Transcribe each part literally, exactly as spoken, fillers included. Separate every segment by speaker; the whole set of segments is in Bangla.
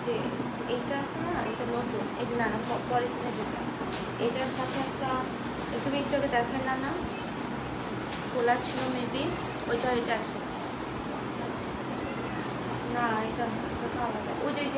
Speaker 1: যে এইটা আছে না, এটা নতুন, এই যে না না পলিথিনে দুটো, এটার সাথে একটা তুমি একটু আগে দেখালাম না, খোলা ছিল মেবি, ওইটা এটা আসে না, এটা না, এটা তো আলাদা, ওই যে ওই যে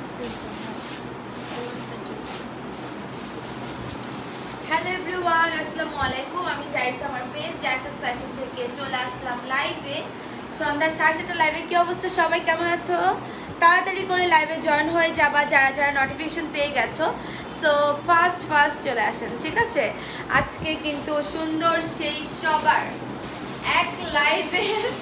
Speaker 1: হ্যালো এভরিওয়ান, আসসালামু আলাইকুম। আমি জাইসা, আমার পেজ জাইসা ফ্যাশন থেকে চলে আসলাম লাইভে, সন্ধ্যা সাড়ে সাতটা লাইভে। কি অবস্থা সবাই, কেমন আছো? তাড়াতাড়ি করে লাইভে জয়েন হয়ে যাবা যারা যারা নোটিফিকেশন পেয়ে গেছো। সো ফার্স্ট ফার্স্ট চলে আসেন, ঠিক আছে? আজকে কিন্তু সুন্দর সেই সবার এক লাইভে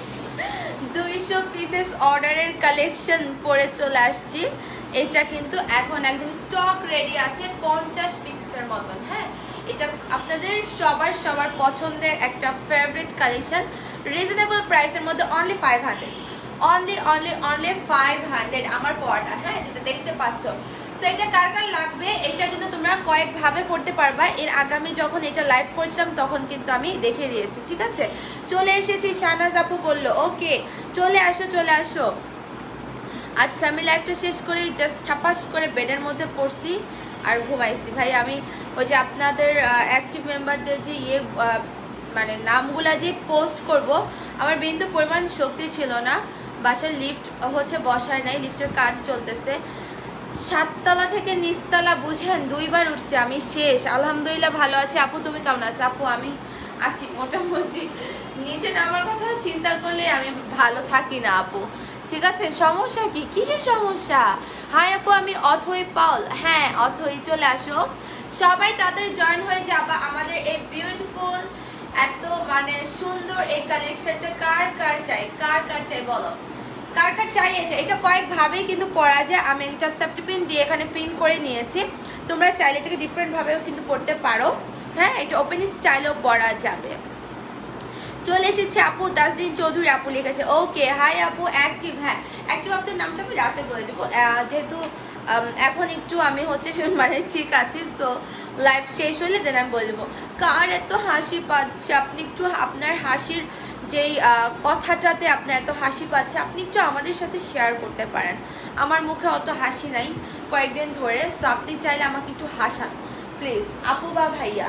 Speaker 1: দুইশো পিসেস অর্ডারের কালেকশন পরে চলে আসছি। এটা কিন্তু এখন একদম স্টক রেডি আছে পঞ্চাশ পিসেসের মতন। হ্যাঁ, এটা আপনাদের সবার সবার পছন্দের একটা ফেভারিট কালেকশন, রিজনেবল প্রাইসের মধ্যে only five hundred only only only five hundred আমার পড়াটা। হ্যাঁ, যেটা দেখতে পাচ্ছ, সো এটা কার কার লাগবে, এটা কিন্তু তোমরা কয়েকভাবে পড়তে পারবা। এর আগামী যখন এটা লাইভ করেছিলাম তখন কিন্তু আমি দেখে দিয়েছি, ঠিক আছে? চলে এসেছি, শাহনাজ আপু বললো ওকে চলে আসো চলে আসো। আজকে আমি লাইভটা শেষ করে জাস্ট ছাপাস করে বেডের মধ্যে পড়ছি আর ঘুমাইছি। ভাই আমি ওই যে আপনাদের অ্যাক্টিভ মেম্বারদের যে ইয়ে মানে নামগুলা যে পোস্ট করব, আমার বিন্দু পরিমাণ শক্তি ছিল না। বাসার লিফট হচ্ছে বসায় নাই, লিফটের কাজ চলতেছে। সাততলা থেকে নিচতলা বুঝেন দুইবার উঠছে, আমি শেষ। আলহামদুলিল্লাহ ভালো আছি। আপু তুমি কেমন আছো? আপু আমি আছি মোটামুটি, নিচে নামার কথা চিন্তা করলে আমি ভালো থাকি না আপু, ঠিক আছে? সমস্যা কি, কিসের সমস্যা? হাই আপু, আমি অথই পাউল। হ্যাঁ অথই, চলে আসো সবাই, তাদের জয়েন হয়ে যাবা আমাদের এই বিউটিফুল এত মানে সুন্দর এই কালেকশনটা। কার কার চাই, কার কার চাই বলো, কার কার চাই? এটা এটা কয়েকভাবেই কিন্তু পরা যায়। আমি একটা সেফটি পিন দিয়ে এখানে পিন করে নিয়েছি, তোমরা চাইলে এটাকে ডিফারেন্টভাবেও কিন্তু পরতে পারো। হ্যাঁ, এটা ওপেন স্টাইলেও পরা যাবে। চলে এসেছে আপু দাসদিন চৌধুরী, আপু লিখেছে ওকে। হাই আপু অ্যাক্টিভ। হ্যাঁ অ্যাক্টিভ, আপনার নামটা আমি রাতে বলে দেবো, যেহেতু এখন একটু আমি হচ্ছে মানে ঠিক আছি। সো লাইভ শেষ হলে দেন আমি বলে দেবো। কার এত হাসি পাচ্ছে, আপনি একটু আপনার হাসির যেই কথাটাতে আপনার এত হাসি পাচ্ছে, আপনি একটু আমাদের সাথে শেয়ার করতে পারেন। আমার মুখে অত হাসি নাই কয়েকদিন ধরে, সো আপনি চাইলে আমাকে একটু হাসান প্লিজ। আপু বা ভাইয়া,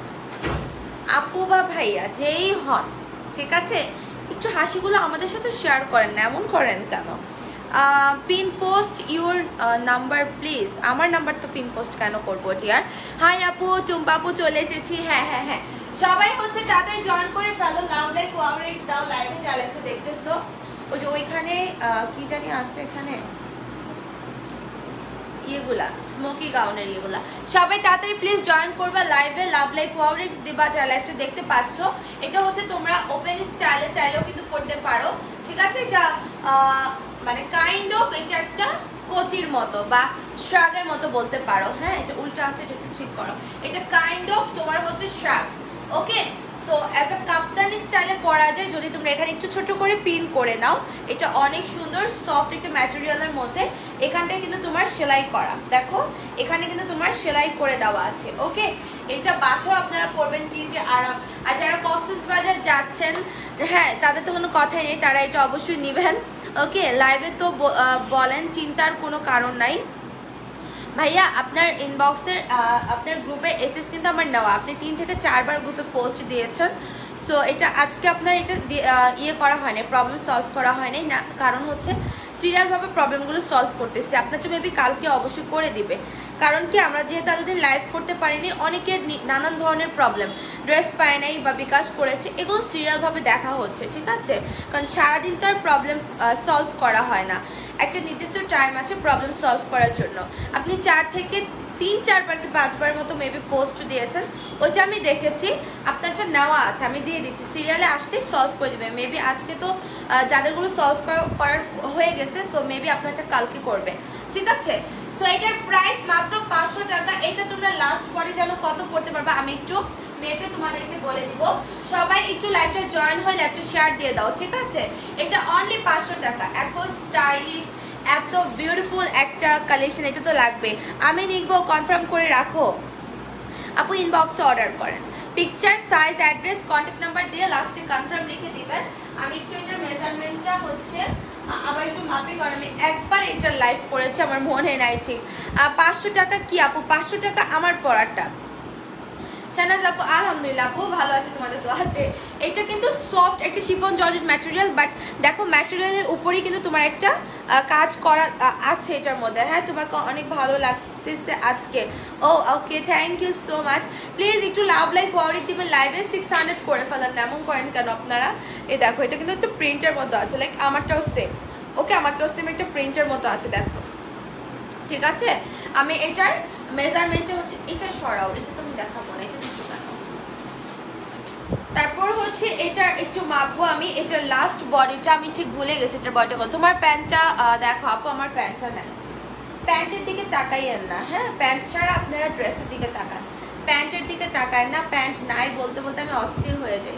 Speaker 1: আপু বা ভাইয়া যেই হন, ঠিক আছে? একটু হাসিগুলো আমাদের সাথে শেয়ার করেন না, এমন করেন কেন? Pin post your number please. আমার নাম্বার তো পিন পোস্ট কেন করবো টিয়ার? হাই আপু, টুম্পা আপু চলে এসেছি। হ্যাঁ হ্যাঁ হ্যাঁ, সবাই হচ্ছে তাদের জয়েন করে ফেলো। লাভ লাইক ওয়ারেট দাও লাইভে যারা একটু দেখতেছো। ওই যে ওইখানে কি জানি আসছে এখানে ইয়েগুলা, স্মোকি গাউনের ইয়েগুলা, সবাই তাড়াতাড়ি প্লিজ জয়েন করবা লাইভে। লাভ লাইক ওয়ারেট দিবা যারা লাইভটা দেখতে পাচ্ছ। এটা হচ্ছে তোমরা ওপেন স্টাইলে চাইলেও কিন্তু পড়তে পারো, ঠিক আছে? এটা মানে কাইন্ড অফ এটা একটা কোচির মতো বা শ্রাগের মতো বলতে পারো। হ্যাঁ, এটা উল্টা আছে, এটা একটু ঠিক করো। এটা কাইন্ড অফ তোমার হচ্ছে শ্রাগ, ওকে? সো অ্যাজ আ কাপ্তানি স্টাইলে পরা যায় যদি তোমরা এখানে একটু ছোট করে পিন করে নাও। এটা অনেক সুন্দর সফট একটা ম্যাটেরিয়ালের মধ্যে। এখানটায় কিন্তু তোমার সেলাই করা, দেখো এখানে কিন্তু তোমার সেলাই করে দেওয়া আছে, ওকে? এটা বাসাও আপনারা করবেন কি যে আরাম। আর যারা কক্সবাজার যাচ্ছেন, হ্যাঁ তাদের তো কোনো কথাই নেই, তারা এটা অবশ্যই নেবেন, ওকে? লাইভে তো বলেন, চিন্তার কোনো কারণ নাই ভাইয়া। আপনার ইনবক্সের আপনার গ্রুপের এসএস কিন্তু আমার নেওয়া, আপনি তিন থেকে চারবার গ্রুপে পোস্ট দিয়েছেন। সো এটা আজকে আপনার এটা ইয়ে করা হয়নি, প্রবলেম সলভ করা হয়নি না, কারণ হচ্ছে সিরিয়ালভাবে প্রবলেমগুলো সলভ করতেছি। আপনারটা মেবি কালকে অবশ্যই করে দিবে, কারণ কি আমরা যেহেতু এতদিন লাইভ করতে পারিনি, অনেকের নানান ধরনের প্রবলেম, ড্রেস পায় নাই বা বিকাশ করেছে, এগুলো সিরিয়ালভাবে দেখা হচ্ছে, ঠিক আছে? কারণ সারাদিন তো আর প্রবলেম সলভ করা হয় না, একটা নির্দিষ্ট টাইম আছে প্রবলেম সলভ করার জন্য। আপনি চার থেকে তিন চারবার কি পাঁচবার মতো মেবি পোস্ট দিয়েছেন, ওইটা আমি দেখেছি। আপনারটা নেওয়া আছে, আমি দিয়ে দিচ্ছি, সিরিয়ালে আসলেই সলভ করে দেবে। মেবি আজকে তো যাদেরগুলো সলভ করার হয়ে গেছে, সো মেবি আপনারটা কালকে করবে, ঠিক আছে? সো এটার প্রাইস মাত্র পাঁচশো টাকা। এটা তোমরা লাস্ট পরে যেন কত পড়তে পারবা আমি একটু মেপে তোমাদেরকে বলে দিব। সবাই একটু লাইভটা জয়েন হয়ে লাইভটা শেয়ার দিয়ে দাও, ঠিক আছে? এটা অনলি পাঁচশো টাকা। এত স্টাইলিশ, এত বিউটিফুল একটা কালেকশন, এটা তো লাগবে। আমি লিখবো, কনফার্ম করে রাখো আপু, ইনবক্সে অর্ডার করেন। Picture, size, address, contact number দিয়ে লাস্টে কনফার্ম লিখে দিবেন। আমি একটু এটার মেজারমেন্টটা হচ্ছে আবার একটু মাপি করেন, আমি একবার এটার লাইভ করেছি, আমার মনে নাই ঠিক। পাঁচশো টাকা কি আপু? পাঁচশো টাকা আমার পরাটা। শাহনাজ আপু আলহামদুলিল্লাহ আপু ভালো আছে তোমাদের দোয়াতে। এটা কিন্তু সফট একটা শিফন জর্জেট ম্যাটেরিয়াল, বাট দেখো ম্যাটেরিয়ালের উপরেই কিন্তু তোমার একটা কাজ করা আছে এটার মধ্যে। হ্যাঁ, তোমাকে অনেক ভালো লাগতেছে আজকে। ও okay, thank you so much. Please একটু লাভ লাইক ওয়ারিক দিবেন। লাইভে সিক্স হান্ড্রেড করে ফেলেন, এমন করেন কেন আপনারা? এই দেখো, এটা কিন্তু একটা প্রিন্টের মতো আছে, লাইক আমারটাও সেম। ওকে, আমারটাও সেম একটা প্রিন্টের মতো আছে, দেখো ঠিক আছে। আমি এটার মেজারমেন্টটা হচ্ছে, এটা সরাও, এটা তুমি দেখাবো না, এটা দিচ্ছ কেন? তারপর হচ্ছে এটার একটু মাপবো আমি। এটার লাস্ট বডিটা আমি ঠিক ভুলে গেছি, এটার বডিটা কত। তোমার প্যান্টটা দেখো আপু, আমার প্যান্টটা নেই, প্যান্টের দিকে তাকাইয়েন না। হ্যাঁ, প্যান্ট ছাড়া আপনারা ড্রেসের দিকে তাকান, প্যান্টের দিকে তাকায় না। প্যান্ট নাই বলতে বলতে আমি অস্থির হয়ে যাই।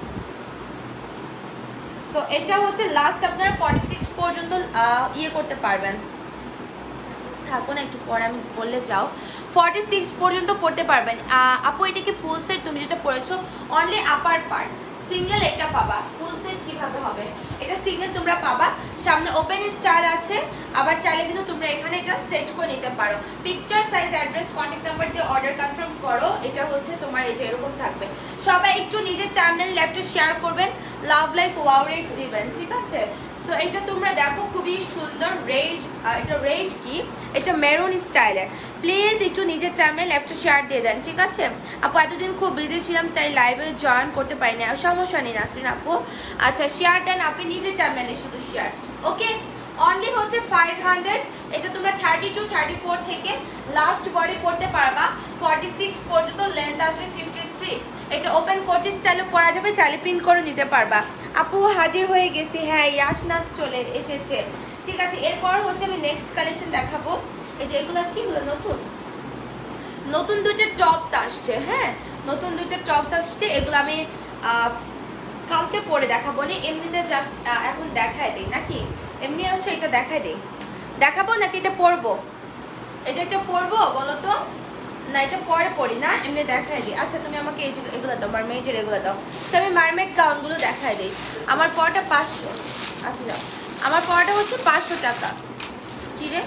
Speaker 1: সো এটা হচ্ছে লাস্ট, আপনারা ফর্টি সিক্স পর্যন্ত ইয়ে করতে পারবেন। থাকো না একটু পরে, আমি বললে যাও। ফর্টি সিক্স পর্যন্ত করতে পারবেন আপু। এটা কি ফুল সেট? তুমি যেটা পরেছো অনলি আপার পার্ট, সিঙ্গেল এটা পাবা। ফুল সেট কিভাবে হবে? এটা সিঙ্গেল তোমরা পাবা, সামনে ওপেন স্টাইল আছে, আবার চাইলে কিন্তু তোমরা এখানে এটা সেট করে নিতে পারো। Picture, size, address, contact number দিয়ে অর্ডার কনফার্ম করো। এটা হচ্ছে তোমার এই যে এরকম থাকবে। সবাই একটু নিজের টাইমলাইন ল্যাপটপ শেয়ার করবেন, লাভ লাইক ওয়াও রেট দিবেন, ঠিক আছে। সো এটা তোমরা দেখো খুবই সুন্দর রেড। এটা রেড কি, এটা মেরুন স্টাইলের। প্লিজ একটু নিজের টাইমে ল্যাপটপ শেয়ার দিয়ে দেন, ঠিক আছে আপু। এতদিন খুব বিজি ছিলাম তাই লাইভে জয়েন করতে পারিনি, সমস্যা নেই নাসরিন আপু। আচ্ছা, শেয়ার দেন আপনি নিজের টাইমলাইনে, শুধু শেয়ার। ওকে, অনলি হচ্ছে ফাইভ হান্ড্রেড। এটা তোমরা থার্টি টু থার্টি ফোর থেকে লাস্ট বডি পড়তে পারবা, ফর্টি সিক্স পর্যন্ত লেন্থ আসবে ফিফটি থ্রি। এটা ওপেন কোটি স্টাইলে পরা যাবে, চাইলে পিন করে নিতে পারবা। আপু হাজির হয়ে গেছি, হ্যাঁ ইয়াসনাথ চলে এসেছে, ঠিক আছে। এরপর হচ্ছে আমি নেক্সট কালেকশন দেখাবো। এই যে এগুলো কি হলো, নতুন নতুন দুইটা টপস আসছে। হ্যাঁ, নতুন দুইটা টপস আসছে, এগুলো আমি কালকে পরে দেখাবো না, এমনিতে জাস্ট এখন দেখায় দিই নাকি? এমনি হচ্ছে এটা দেখায় দিই, দেখাবো নাকি এটা পরবো? এটা একটা পরবো বলো তো? না, এটা পরে পড়ি না, এমনি দেখাই দিই। আচ্ছা, তুমি আমাকে এই এগুলো দাও, মারমেডের এগুলো দাও। সো আমি মারমেড গাউনগুলো দেখাই দিই। আমার পড়াটা পাঁচশো। আচ্ছা যাও, আমার পড়াটা হচ্ছে পাঁচশো টাকা। কি রে,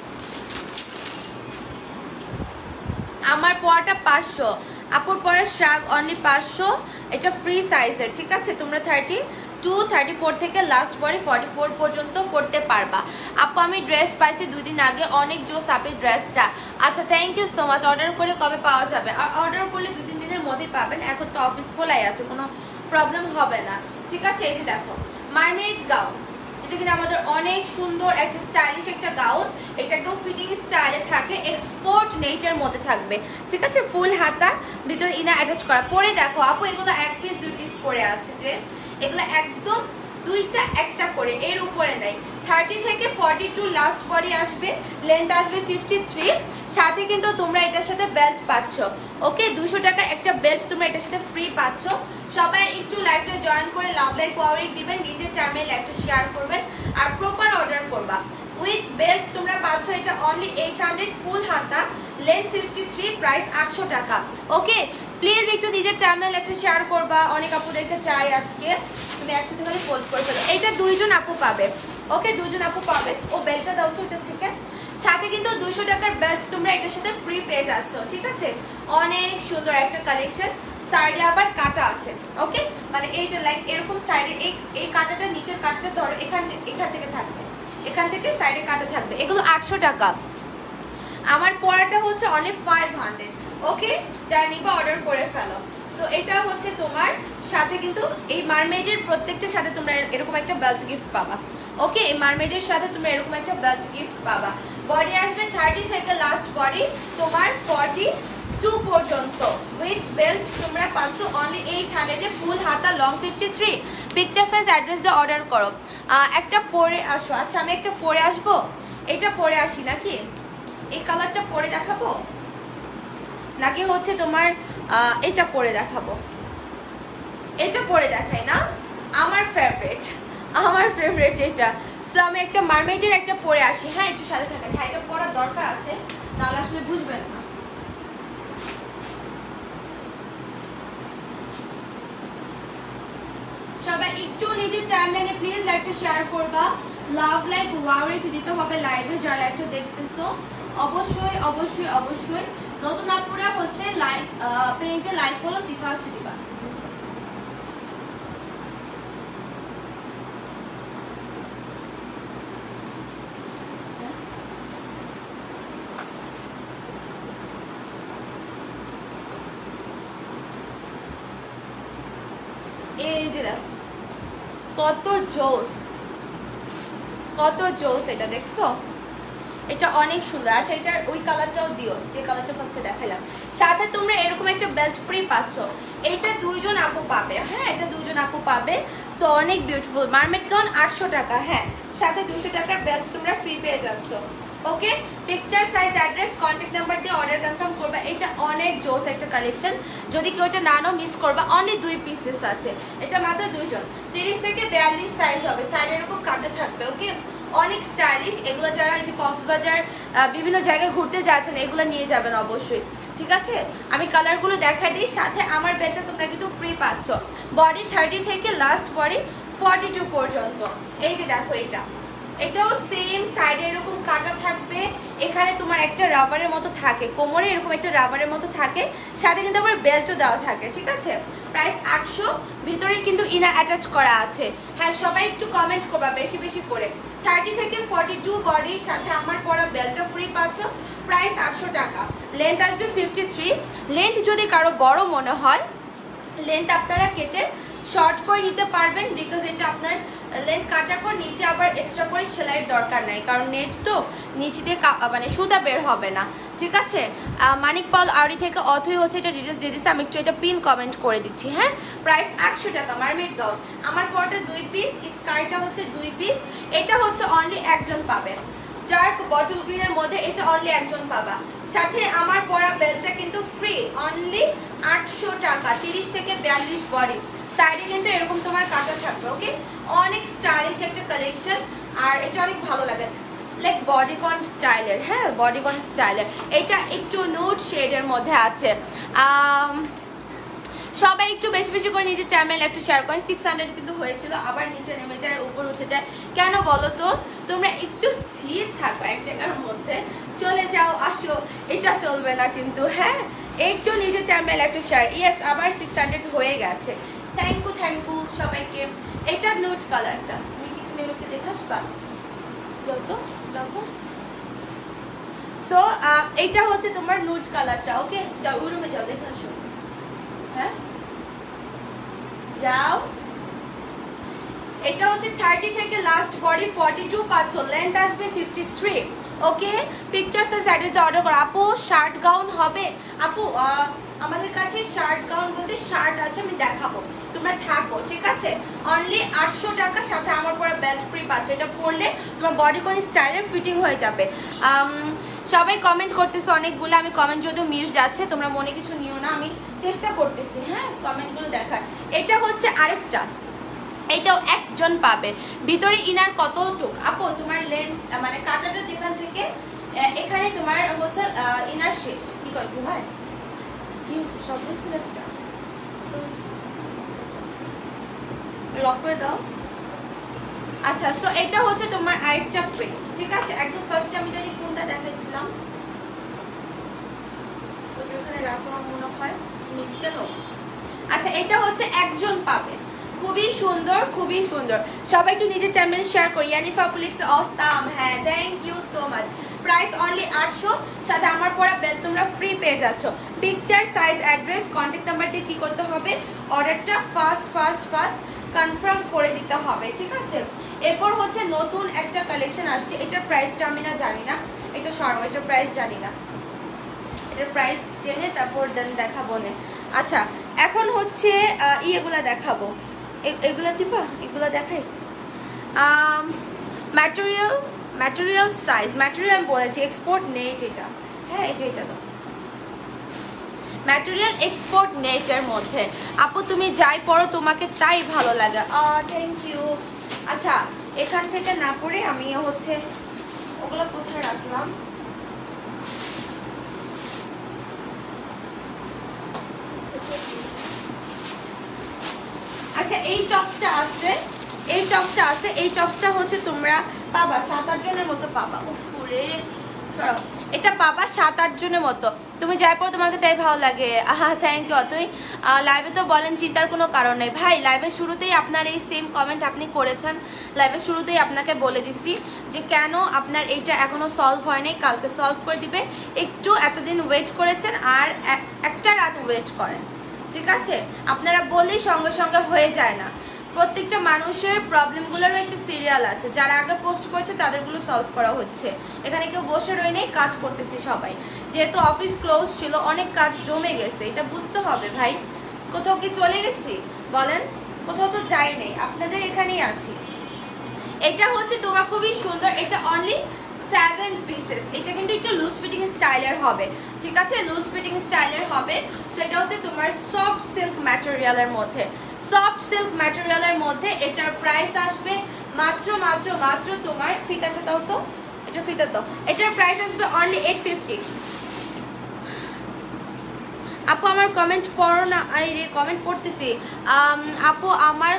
Speaker 1: আমার পড়াটা পাঁচশো। আপুর পরে শাক অনলি পাঁচশো। এটা ফ্রি সাইজের, ঠিক আছে। তোমরা থার্টি টু থার্টি ফোর থেকে লাস্ট বডি ফর্টি ফোর পর্যন্ত করতে পারবা। আপু আমি ড্রেস পাইছি দুই দিন আগে, অনেক জোস আপের ড্রেসটা। আচ্ছা, thank you so much. Order করে কবে পাওয়া যাবে? আর অর্ডার করলে দু তিন দিনের মধ্যেই পাবেন, এখন তো অফিস খোলাই আছে, কোনো প্রবলেম হবে না, ঠিক আছে। এই যে দেখো মারমেড গাউন, যেটা কিনা আমাদের অনেক সুন্দর একটা স্টাইলিশ একটা গাউন। এটা একদম ফিটিং স্টাইলে থাকে, এক্সপোর্ট নেচার মধ্যে থাকবে, ঠিক আছে। ফুল হাতা, ভিতরে ইনা অ্যাটাচ করা। পরে দেখো আপু, এগুলো এক পিস দুই পিস করে আছে, যে এগুলো একদম দুইটা একটা করে, এর উপরে নাই। থার্টি থেকে ফর্টি টু লাস্ট বডি আসবে, লেন্থ আসবে ফিফটি থ্রি। সাথে কিন্তু তোমরা এটার সাথে বেল্ট পাচ্ছ। ওকে, দুশো টাকার একটা বেল্ট তোমরা এটার সাথে ফ্রি পাচ্ছ। সবাই একটু লাইভটা জয়েন করে লাভ লাইক ওয়ারিক দিবেন, নিজের টাইমে লাইভটা শেয়ার করবেন আর প্রপার অর্ডার করবা। উইথ বেল্ট তোমরা পাচ্ছ এটা অনলি এইট হান্ড্রেড, ফুল হাতা, লেন্থ ফিফটি থ্রি, প্রাইস আটশো টাকা। ওকে, প্লিজ একটু নিজের টাইমে লাইভটা শেয়ার করবা, অনেক আপুদেরকে চাই আজকে। তুমি একসাথে করে পোস্ট করে ফেলো, এটা দুইজন আপু পাবে। ওকে, দুইজন আপু পাবে। ও বেল্টটা দাও তো ওটার থেকে। সাথে কিন্তু দুইশো টাকার বেল্ট তোমরা এটার সাথে ফ্রি পেয়ে যাচ্ছ, ঠিক আছে। অনেক সুন্দর একটা কালেকশন। সাইডে আবার কাটা আছে, ওকে, মানে এই যে লাইক এরকম সাইডে এই এই কাটাটা, নিচের কাটাটা ধরো এখান এখান থেকে থাকবে, এখান থেকে সাইডে কাটা থাকবে। এগুলো আটশো টাকা। আমার পড়াটা হচ্ছে অনলি ফাইভ হান্ড্রেড। ওকে, যারা নিবা অর্ডার করে ফেলো। সো এটা হচ্ছে তোমার সাথে কিন্তু এই মারমেডের প্রত্যেকটার সাথে তোমরা এরকম একটা বেল্ট গিফট পাবা। ওকে, এই মারমেডের সাথে তোমরা এরকম একটা বেল্ট গিফট পাবা। বডি আসবে থার্টি থেকে লাস্ট বডি তোমার ফর্টি টু পর্যন্ত, উইথ বেল্ট তোমরা পাচ্ছ অনলি এইট হান্ড্রেডে, ফুল হাতা, long fifty three. Picture size address দিয়ে অর্ডার করো। একটা পরে আসো। আচ্ছা, আমি একটা পরে আসবো, এটা পরে আসি নাকি? এই কালারটা পরে দেখাবো নাকি হচ্ছে তোমার এটা পরে দেখাবো? এটা পরে দেখাই না, আমার ফেভারিট, আমার ফেভারিট এটা। সো আমি একটা মারমেডের একটা পরে আসি। হ্যাঁ, একটু সাথে থাকেন। হ্যাঁ, এটা পরার দরকার আছে, নাহলে আসলে বুঝবেন না। সবাই একটু নিজের টাইমলাইনে প্লিজ লাইকটা শেয়ার করবা, লাভ লাইক ওয়াও রেখে দিতে হবে লাইভে, যারা লাইভটা দেখতেছো অবশ্যই অবশ্যই অবশ্যই। নতুন আপুরা হচ্ছে লাইক পেজে লাইক ফলো সিফা দিবা। এই যে দেখো কত জোস, কত জোস, এটা দেখছো? এটা অনেক সুন্দর। আচ্ছা এটার ওই কালারটাও দিও যে কালারটা ফার্স্টে দেখালাম। সাথে তোমরা এরকম একটা বেল্ট ফ্রি পাচ্ছ, এইটা দুইজন আপু পাবে। হ্যাঁ এটা দুইজন আপু পাবে। সো অনেক বিউটিফুল। মারমেড গাউন আটশো টাকা, হ্যাঁ সাথে দুশো টাকার বেল্ট তোমরা ফ্রি পেয়ে যাচ্ছ। Okay, picture size address contact number দিয়ে অর্ডার কনফার্ম করবা। এটা অনেক জোস একটা কালেকশন, যদি কেউ এটা নানো মিস করবা। অনলি দুই পিসেস আছে, এটা মাত্র দুইজন। তিরিশ থেকে বিয়াল্লিশ সাইজ হবে, সাইড এরকম কাটা থাকবে। ওকে, অনেক স্টাইলিশ এগুলো। যারা এই যে কক্সবাজার বিভিন্ন জায়গায় ঘুরতে যাচ্ছেন এগুলো নিয়ে যাবেন অবশ্যই, ঠিক আছে? আমি কালারগুলো দেখাই দিই। সাথে আমার বেলটা তোমরা কিন্তু ফ্রি পাচ্ছ। বডি থার্টি থেকে লাস্ট বডি ফর্টি টু পর্যন্ত। এই যে দেখো এটা, এটাও সেম সাইডে এরকম কাটা থাকবে। এখানে তোমার একটা রাবারের মতো থাকে, কোমরে এরকম একটা রাবারের মতো থাকে, সাথে কিন্তু আবার বেল্টও দেওয়া থাকে, ঠিক আছে? প্রাইস আটশো, ভিতরে কিন্তু ইনার অ্যাটাচ করা আছে। হ্যাঁ সবাই একটু কমেন্ট করবা বেশি বেশি করে। থার্টি থেকে ফর্টি টু বডির সাথে আমার পরা বেল্টটা ফ্রি পাচ্ছ। প্রাইস আটশো টাকা। লেন্থ আসবে ফিফটি থ্রি। লেন্থ যদি কারো বড় মনে হয় লেন্থ আপনারা কেটে শর্ট করে নিতে পারবেন, বিকজ এটা আপনার লেন্থ কাটার পর নিচে আবার এক্সট্রা করে সেলাইয়ের দরকার নাই, কারণ নেট তো নিচে দিয়ে মানে সুতা বের হবে না, ঠিক আছে? মানিক পাল আড়ি থেকে অথই হচ্ছে এটা ডিটেলস দিয়ে দিচ্ছে, আমি একটু এটা পিন কমেন্ট করে দিচ্ছি। হ্যাঁ প্রাইস আটশো টাকা। মারমেড গাউন আমার পরটা দুই পিস, স্কাইটা হচ্ছে দুই পিস। এটা হচ্ছে অনলি একজন পাবে, ডার্ক বটল গ্রিনের মধ্যে এটা অনলি একজন পাবা। সাথে আমার পরা বেল্টটা কিন্তু ফ্রি, অনলি আটশো টাকা। তিরিশ থেকে বিয়াল্লিশ বডি, সাইডে কিন্তু এরকম তোমার কাটা থাকবে। ওকে, অনেক স্টাইলিশ একটা কালেকশন, আর এটা অনেক ভালো লাগে, লাইক বডিকন স্টাইলের। হ্যাঁ বডিকন স্টাইলের। এটা একটু নুড শেডের মধ্যে আছে। সবাই একটু বেশি বেশি করে নিজের চ্যানেল একটু শেয়ার করেন। সিক্স হান্ড্রেড কিন্তু হয়েছিল, আবার নিচে নেমে যায় উপর উঠে যায় কেন বলো তো? তোমরা একটু স্থির থাকো এক জায়গার মধ্যে, চলে যাও আসো, এটা চলবে না কিন্তু। হ্যাঁ একটু নিজের চ্যানেল একটা শেয়ার। ইয়েস আবার সিক্স হান্ড্রেড হয়ে গেছে। থ্যাংক ইউ থ্যাংক ইউ সবাইকে। এটা নোট কালারটা তুমি কি তুমি আমাকে দেখাসবা যত যত। সো এটা হচ্ছে তোমার নোট কালারটা। ওকে যাও ওই রুমে যাও দেখে আসো। হ্যাঁ যাও। এটা হচ্ছে থার্টি থেকে লাস্ট বডি ফর্টি টু পাচ্ছ। লেন্থ আসবে ফিফটি থ্রি। ওকে, পিকচার্স এর সাইডে অর্ডার করো। আপু শার্ট গাউন হবে? আপু আমাদের কাছে শার্ট গাউন বলতে শার্ট আছে, আমি দেখাবো, তোমরা থাকো, ঠিক আছে? অনলি আটশো টাকা, সাথে আমার পরে বেল্ট ফ্রি পাচ্ছে। এটা পরলে তোমার বডি কোন স্টাইলের ফিটিং হয়ে যাবে। সবাই কমেন্ট করতেছে অনেকগুলো, আমি কমেন্ট যদিও মিস যাচ্ছে, তোমরা মনে কিছু নিও না, আমি চেষ্টা করতেছি হ্যাঁ কমেন্টগুলো দেখার। এটা হচ্ছে আরেকটা, এটাও একজন পাবে। ভিতরে ইনার কতটুক আপু তোমার লেন্থ মানে কাটাটা যেখান থেকে এখানে তোমার হচ্ছে ইনার শেষ। কি করে ঘুমায় কি হচ্ছে শব্দ ছিল একটা, লক করে দাও। আচ্ছা সো এটা হচ্ছে তোমার আরেকটা প্রিন্ট, ঠিক আছে? একদম ফার্স্টে আমি জানি কোনটা দেখাইছিলাম, ওখানে রাখলাম মনে হয় মিস গেল। আচ্ছা এটা হচ্ছে একজন পাবে, খুবই সুন্দর খুবই সুন্দর। সবাই একটু নিজের চ্যানেল শেয়ার করি। ইয়ানিফা পুলিক্স অসাম, হ্যাঁ thank you so much. Price only আটশো, সাথে আমার পরা বেল তোমরা ফ্রি পেয়ে যাচ্ছ। Picture size address contact number দিয়ে কী করতে হবে, অর্ডারটা ফাস্ট ফাস্ট ফাস্ট কনফার্ম করে দিতে হবে, ঠিক আছে? এরপর হচ্ছে নতুন একটা কালেকশন আসছে, এটার প্রাইসটা আমি না জানি না, এটা সরো, এটার প্রাইস জানি না, এটার প্রাইস জেনে তারপর দেন দেখাবো না। আচ্ছা এখন হচ্ছে ইয়েগুলা দেখাবো, এগুলা দিবা, এগুলা দেখাই। ম্যাটেরিয়াল ম্যাটেরিয়াল সাইজ ম্যাটেরিয়াল আমি বলেছি এক্সপোর্ট নেট, এটা হ্যাঁ এই যে এটা তো ম্যাটেরিয়াল এক্সপোর্ট নেটের মধ্যে। আপু তুমি যাই পড়ো তোমাকে তাই ভালো লাগে। Thank you. আচ্ছা এখান থেকে না পড়ে আমি হচ্ছে ওগুলো কোথায় রাখলাম, আচ্ছা এই টপসটা আসছে, এই চক্সটা আছে, এই চক্সটা হচ্ছে তোমরা পাবা সাত আট জনের মতো পাবা। উফ রে সরো, এটা পাবা সাত আট জনের মতো। তুমি যাই পর তোমাকে তাই ভালো লাগে। আহা থ্যাংক ইউ। তুই লাইভে তো বলেন চিন্তার কোনো কারণ নেই ভাই। লাইভের শুরুতেই আপনার এই সেম কমেন্ট আপনি করেছেন, লাইভের শুরুতেই আপনাকে বলে দিছি যে কেন আপনার এইটা এখনো সলভ হয়নি, কালকে সলভ করে দিবে। একটু এতদিন ওয়েট করেছেন আর একটা রাত ওয়েট করেন, ঠিক আছে? আপনারা বললেই সঙ্গে সঙ্গে হয়ে যায় না। প্রত্যেকটা মানুষের প্রবলেমগুলোরও একটা সিরিয়াল আছে, যারা আগে পোস্ট করেছে তাদেরগুলো সলভ করা হচ্ছে। এখানে কেউ বসে রয়ে নেই, কাজ করতেছি সবাই। যেহেতু অফিস ক্লোজ ছিল, অনেক কাজ জমে গেছে, এটা বুঝতে হবে ভাই। কোথাও কি চলে গেছি বলেন? কোথাও তো যাই নেই, আপনাদের এখানেই আছি। এটা হচ্ছে তোমার খুবই সুন্দর, এটা অনলি সেভেন পিসেস। এটা কিন্তু একটু লুজ ফিটিং স্টাইলের হবে, ঠিক আছে? লুজ ফিটিং স্টাইলের হবে। সেটা হচ্ছে তোমার সফট সিল্ক ম্যাটেরিয়ালের মধ্যে, সফট সিল্ক ম্যাটেরিয়ালের মধ্যে এটার প্রাইস আসবে মাত্র মাত্র মাত্র তোমার, ফিতাটা দাও তো, এটা ফিতা দাও, এটার প্রাইস আসবে অনলি এইট ফিফটি। আপু আমার কমেন্ট পড়ো না। আরে রে কমেন্ট পড়তেছি। আপু আমার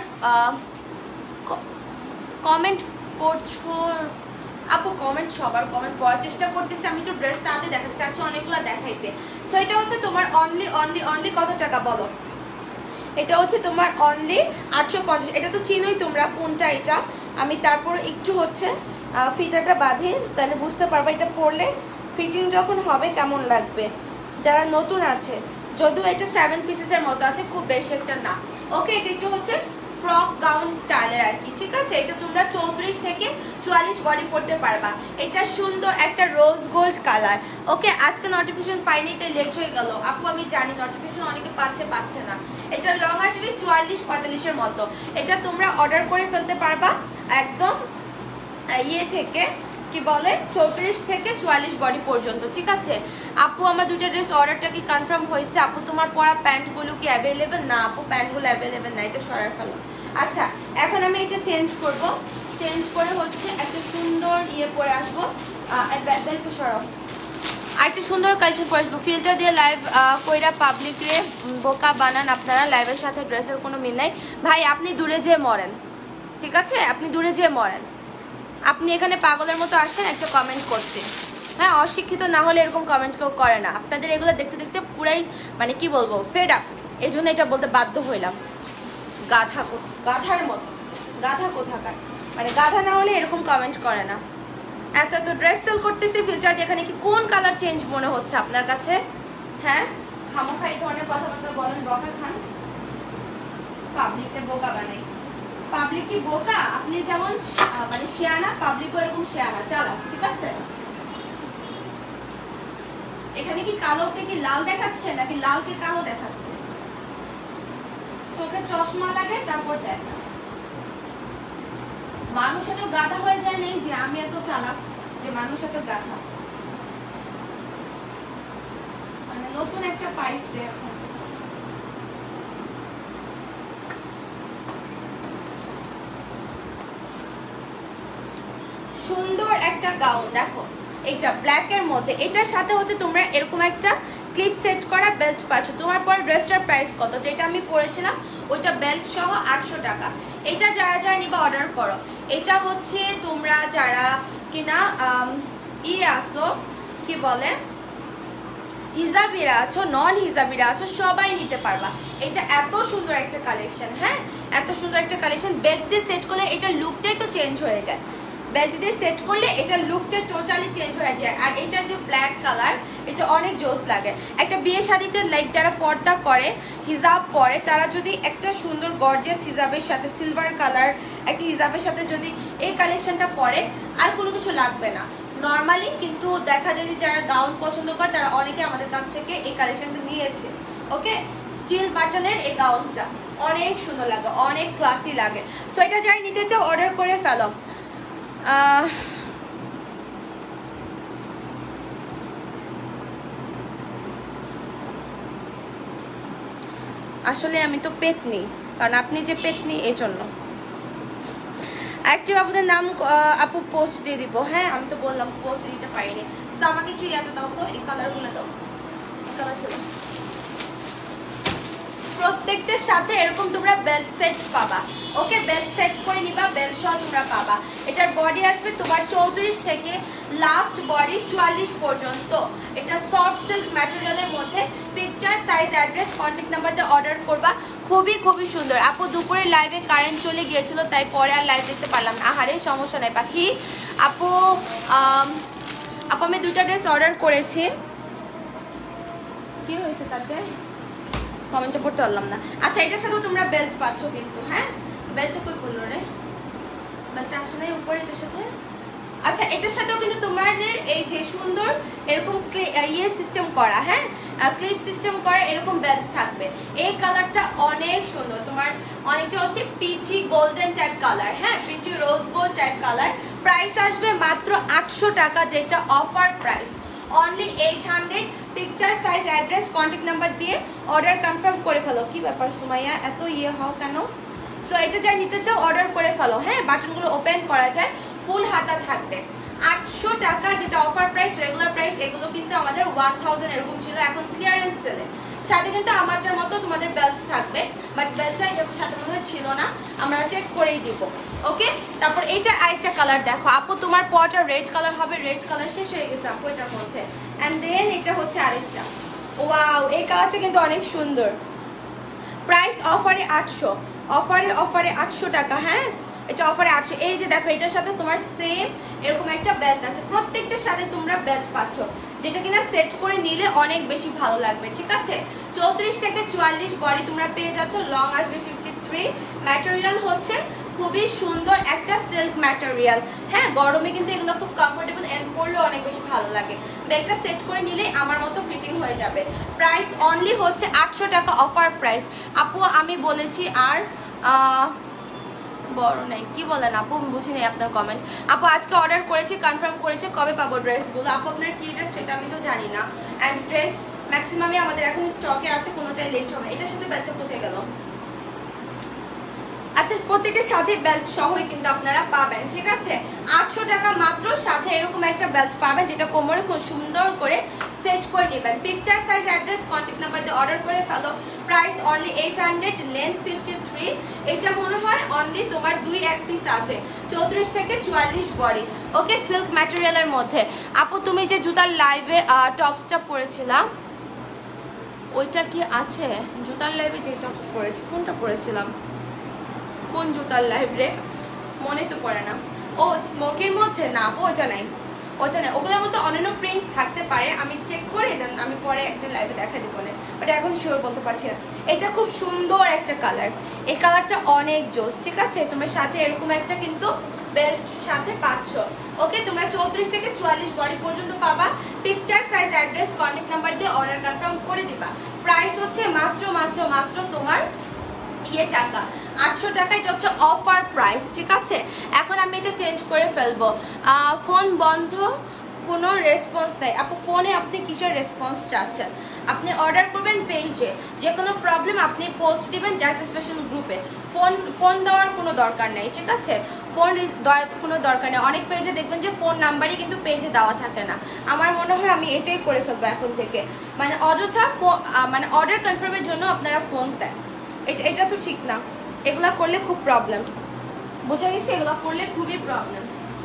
Speaker 1: কমেন্ট পড়ছো? আপু কমেন্ট সবার কমেন্ট পড়ার চেষ্টা করতেছি, আমি একটু ড্রেস তাতে দেখাচ্ছি, চাচ্ছি অনেকগুলো দেখাইতে। সো এটা হচ্ছে তোমার অনলি অনলি অনলি কত টাকা বলো? এটা হচ্ছে তোমার অনলি আটশো পঞ্চাশ। এটা তো চিনোই তোমরা কোনটা এটা। আমি তারপর একটু হচ্ছে ফিতাটা বাঁধি, তাহলে বুঝতে পারবে এটা পরলে ফিটিং যখন হবে কেমন লাগবে। যারা নতুন আছে, যদিও এটা সেভেন পিসেসের মতো আছে, খুব বেশি একটা না। ওকে, এটা একটু হচ্ছে ফ্রক গাউন স্টাইলের আর কি, ঠিক আছে? এটা তোমরা চৌত্রিশ থেকে চুয়াল্লিশ বডি পড়তে পারবা। এটা সুন্দর একটা রোজ গোল্ড কালার। ওকে, আজকে নোটিফিকেশন পাইনি তাই লেট হয়ে গেল আপু, আমি জানি নোটিফিকেশন অনেকে পাচ্ছে পাচ্ছে না। এটার রং আসবে চুয়াল্লিশ পঁয়তাল্লিশের মতো। এটা তোমরা অর্ডার করে ফেলতে পারবা একদম ইয়ে থেকে, কি বলে, চৌত্রিশ থেকে চুয়াল্লিশ বডি পর্যন্ত, ঠিক আছে? আপু আমার দুইটা ড্রেস অর্ডারটা কি কনফার্ম হয়েছে? আপু তোমার পরা প্যান্টগুলো কি অ্যাভেলেবেল? না আপু, প্যান্টগুলো অ্যাভেলেবেল না, এটা সরাই ফেলো। আচ্ছা, এখন আমি এটা চেঞ্জ করব, চেঞ্জ করে হচ্ছে একটা সুন্দর ইয়ে পরে আসবো, বেল্টটা সরাও, আর একটা সুন্দর কালেকশন পরে আসবো। ফিল্টার দিয়ে লাইভ কইরা পাবলিকরে বোকা বানান আপনারা, লাইভের সাথে ড্রেসের কোনো মিল নাই ভাই। আপনি দূরে যেয়ে মরেন, ঠিক আছে? আপনি দূরে যেয়ে মরেন। আপনি এখানে পাগলের মতো আসছেন একটা কমেন্ট করতে, হ্যাঁ? অশিক্ষিত না হলে এরকম কমেন্ট কেউ করে না। আপনাদের এগুলো দেখতে দেখতে পুরাই মানে কি বলবো, ফেড আপ। এই জন্য এটা বলতে বাধ্য হইলাম। গাধা, গাধার মতো, গাধা কোথাকার, মানে গাধা না হলে এরকম কমেন্ট করে না। এত এত ড্রেস সেল করতেছি ফিল্টার দিয়ে, এখানে কি কোন কালার চেঞ্জ মনে হচ্ছে আপনার কাছে? হ্যাঁ, খামোখা এই ধরনের কথাবার্তা বলেন, বকা খান, পাবলিককে বোকা বানাই। পাবলিক কি বোকা? আপনি যেমন মানে শেয়ানা, পাবলিকও এরকম শেয়ানা, চালা, ঠিক আছে? এখানে কি কালোকে কি লাল দেখাচ্ছে নাকি লালকে কালো দেখাচ্ছে? চোখে চশমা লাগে তারপর দেখা। মানুষ এত গাধা হয়ে যায় নেই যে আমি এত চালাক যে মানুষ এত গাধা, মানে নতুন একটা পাইছে এখন। সুন্দর একটা গাউন দেখো, এটা ব্ল্যাকের মধ্যে, এটার সাথে হচ্ছে তোমরা এরকম একটা ক্লিপ সেট করা বেল্ট পাচ্ছ। তোমার পর ড্রেসটার প্রাইস কত? যেটা আমি পরেছিলাম ওইটা বেল্ট সহ আটশো টাকা। এটা যারা যারা নিবা অর্ডার করো। এটা হচ্ছে তোমরা যারা কিনা ই আসো, কি বলে, হিজাবিরা আছো, নন হিজাবিরা আছো, সবাই নিতে পারবা। এটা এত সুন্দর একটা কালেকশন, হ্যাঁ এত সুন্দর একটা কালেকশন। বেল্ট দিয়ে সেট করলে এটার লুকটাই তো চেঞ্জ হয়ে যায়। বেল্ট দিয়ে সেট করলে এটার লুকটা টোটালি চেঞ্জ হয়ে যায়। আর এটার যে ব্ল্যাক কালার, এটা অনেক জোস লাগে। একটা বিয়ে শাদিতে লাইক যারা পর্দা করে, হিজাব পরে, তারা যদি একটা সুন্দর গর্জিয়াস হিজাবের সাথে সিলভার কালার একটা হিজাবের সাথে যদি এই কালেকশনটা পরে, আর কোনো কিছু লাগবে না নর্মালি। কিন্তু দেখা যায় যে যারা গাউন পছন্দ করে তারা অনেকে আমাদের কাছ থেকে এই কালেকশনটা নিয়েছে। ওকে, স্টিল বাটনের এই গাউনটা অনেক সুন্দর লাগে, অনেক ক্লাসি লাগে। সো এটা যারা নিতে চাও অর্ডার করে ফেলো। আসলে আমি তো পেতনি, কারণ আপনি যে পেতনি এই জন্য। অ্যাক্টিভ আপুদের নাম আপু পোস্ট দিয়ে দিব। হ্যাঁ আমি তো বললাম পোস্ট দিতে পারিনি। সো আমাকে একটু ইয়াটা দাও তো, এই কালারগুলো দাও, এই কালার চলো। প্রত্যেকটার সাথে এরকম তোমরা বেল্ট সেট পাবা। ওকে, বেল্ট সেট করে নিবা, বেল্ট সহ তোমরা পাবা। এটার বডি আসবে তোমার চৌত্রিশ থেকে লাস্ট বডি চুয়াল্লিশ পর্যন্ত। এটা সফট সিল্ক ম্যাটেরিয়ালের মধ্যে। Picture, size, address, contact number দিয়ে অর্ডার করবা। খুবই খুবই সুন্দর। আপু দুপুরে লাইভে কারেন্ট চলে গিয়েছিল, তাই পরে আর লাইভ দেখতে পারলাম না। আহারে সমস্যা নাই পাখি। আপু আপু আমি দুটা ড্রেস অর্ডার করেছি। কি হয়েছে তাতে কমেন্টটা পড়তে পারলাম না। আচ্ছা, এটার সাথেও তোমরা বেল্ট পাচ্ছ কিন্তু। হ্যাঁ, বেল্টটা কই পড়লো রে? বেল্টটা আসে নাই উপরে এটার সাথে। আচ্ছা, এটার সাথেও কিন্তু তোমাদের এই যে সুন্দর এরকম ইয়ে সিস্টেম করা, হ্যাঁ ক্লিপ সিস্টেম করা এরকম বেল্ট থাকবে। এই কালারটা অনেক সুন্দর, তোমার অনেকটা হচ্ছে পিচি গোল্ডেন টাইপ কালার। হ্যাঁ, peachy rose gold type colour. Price আসবে মাত্র আটশো টাকা, যেটা offer price. Only eight hundred. Picture, size, address, contact number দিয়ে অর্ডার কনফার্ম করে ফেলো। কি ব্যাপার সুমাইয়া, এত ইয়ে হও কেন? সো এটা যা নিতে চাও অর্ডার করে ফেলো। হ্যাঁ, বাটনগুলো ওপেন করা যায়, ফুল হাতা থাকবে। আটশো টাকা, যেটা অফার প্রাইস। রেগুলার প্রাইস এগুলো কিন্তু আমাদের ওয়ান থাউজেন্ড এরকম ছিল, এখন ক্লিয়ারেন্স সেলে। সাথে কিন্তু আমারটার মতো তোমাদের বেল্ট থাকবে, বাট বেল্টটা এটার সাথে মনে ছিল না, আমরা চেক করেই দিব। ওকে, তারপর এইটার আরেকটা কালার দেখো আপু, তোমার পরটা রেড কালার হবে। রেড কালার শেষ হয়ে গেছে আপু এটার মধ্যে। অ্যান্ড দেন এটা হচ্ছে আরেকটা। ওয়াও, এই কালারটা কিন্তু অনেক সুন্দর। প্রাইস অফারে আটশো, অফারে অফারে আটশো টাকা। হ্যাঁ, এটা অফারে আটশো। এই যে দেখো, এটার সাথে তোমার সেম এরকম একটা বেল্ট আছে। প্রত্যেকটার সাথে তোমরা বেল্ট পাচ্ছ, যেটা কিনা সেট করে নিলে অনেক বেশি ভালো লাগবে। ঠিক আছে, চৌত্রিশ থেকে চুয়াল্লিশ বডি তোমরা পেয়ে যাচ্ছ। লং আসবে ফিফটি থ্রি। ম্যাটেরিয়াল হচ্ছে খুবই সুন্দর একটা সিল্ক ম্যাটেরিয়াল। হ্যাঁ, গরমে কিন্তু এগুলো খুব কমফোর্টেবল, এন্ড পরলেও অনেক বেশি ভালো লাগে। বেল্টটা সেট করে নিলে আমার মতো ফিটিং হয়ে যাবে। প্রাইস অনলি হচ্ছে আটশো টাকা, অফার প্রাইস। আপু আমি বলেছি আর বড় নাই, কি বলেন আপু? বুঝি নাই আপনার কমেন্ট। আপু আজকে অর্ডার করেছি, কনফার্ম করেছে, কবে পাবো ড্রেসগুলো? আপু আপনার কি ড্রেস সেটা আমি তো জানি না। অ্যান্ড ড্রেস ম্যাক্সিমামই আমাদের এখন স্টকে আছে, কোনোটাই লেট হবে। এটার সাথে বেল্টটা কোথায় গেল? আচ্ছা, প্রত্যেকটার সাথে বেল্ট সহই কিন্তু আপনারা পাবেন। ঠিক আছে, আটশো টাকা মাত্র। সাথে এরকম একটা বেল্ট পাবেন, যেটা কোমরে খুব সুন্দর করে সেট করে নেবেন। Picture, size, address, contact number দিয়ে অর্ডার করে ফেলো। Price only eight hundred, length fifty three. এটা মনে হয় অনলি তোমার দুই এক পিস আছে, চৌত্রিশ থেকে চুয়াল্লিশ বডি। ওকে, সিল্ক ম্যাটেরিয়ালের মধ্যে। আপু তুমি যে জুতার লাইভে টপসটা পরেছিলাম, ওইটা কি আছে? জুতার লাইভে যে টপস পরেছি, কোনটা পরেছিলাম? কোন জুতার লাইভ রে? মনে তো পড়ে না। ও স্মোকের মধ্যে না, ওটা নাই, ওটা নাই। ওগুলোর মধ্যে অন্যান্য প্রিন্ট থাকতে পারে, আমি চেক করে দেন আমি পরে একটা লাইভে দেখা দিব না, বাট এখন শিওর বলতে পারছি না। এটা খুব সুন্দর একটা কালার, এই কালারটা অনেক জোস। ঠিক আছে, তোমরা সাথে এরকম একটা কিন্তু বেল্ট সাথে পাচ্ছ। ওকে, তোমরা চৌত্রিশ থেকে চুয়াল্লিশ বডি পর্যন্ত পাবা। Picture, size, address, contact number দিয়ে অর্ডার কনফার্ম করে দিবা। প্রাইস হচ্ছে মাত্র মাত্র মাত্র তোমার ইয়ে টাকা, আটশো টাকা। এটা হচ্ছে অফার প্রাইস। ঠিক আছে, এখন আমি এটা চেঞ্জ করে ফেলবো। ফোন বন্ধ, কোনো রেসপন্স নেই। আপু ফোনে আপনি কিসের রেসপন্স চাচ্ছেন? আপনি অর্ডার করবেন পেজে, যে কোনো প্রবলেম আপনি পোস্ট দিবেন জাস্টিস ফ্যাশন গ্রুপে। ফোন ফোন দেওয়ার কোনো দরকার নেই। ঠিক আছে, ফোন কোনো দরকার নেই। অনেক পেজে দেখবেন যে ফোন নাম্বারই কিন্তু পেজে দেওয়া থাকে না। আমার মনে হয় আমি এটাই করে ফেলবো এখন থেকে, মানে অযথা মানে অর্ডার কনফার্মের জন্য আপনারা ফোন দেন, এটা এটা তো ঠিক না। এগুলা করলে খুব প্রবলেম, বোঝা গেছে? এগুলা করলে খুবই প্রবলেম।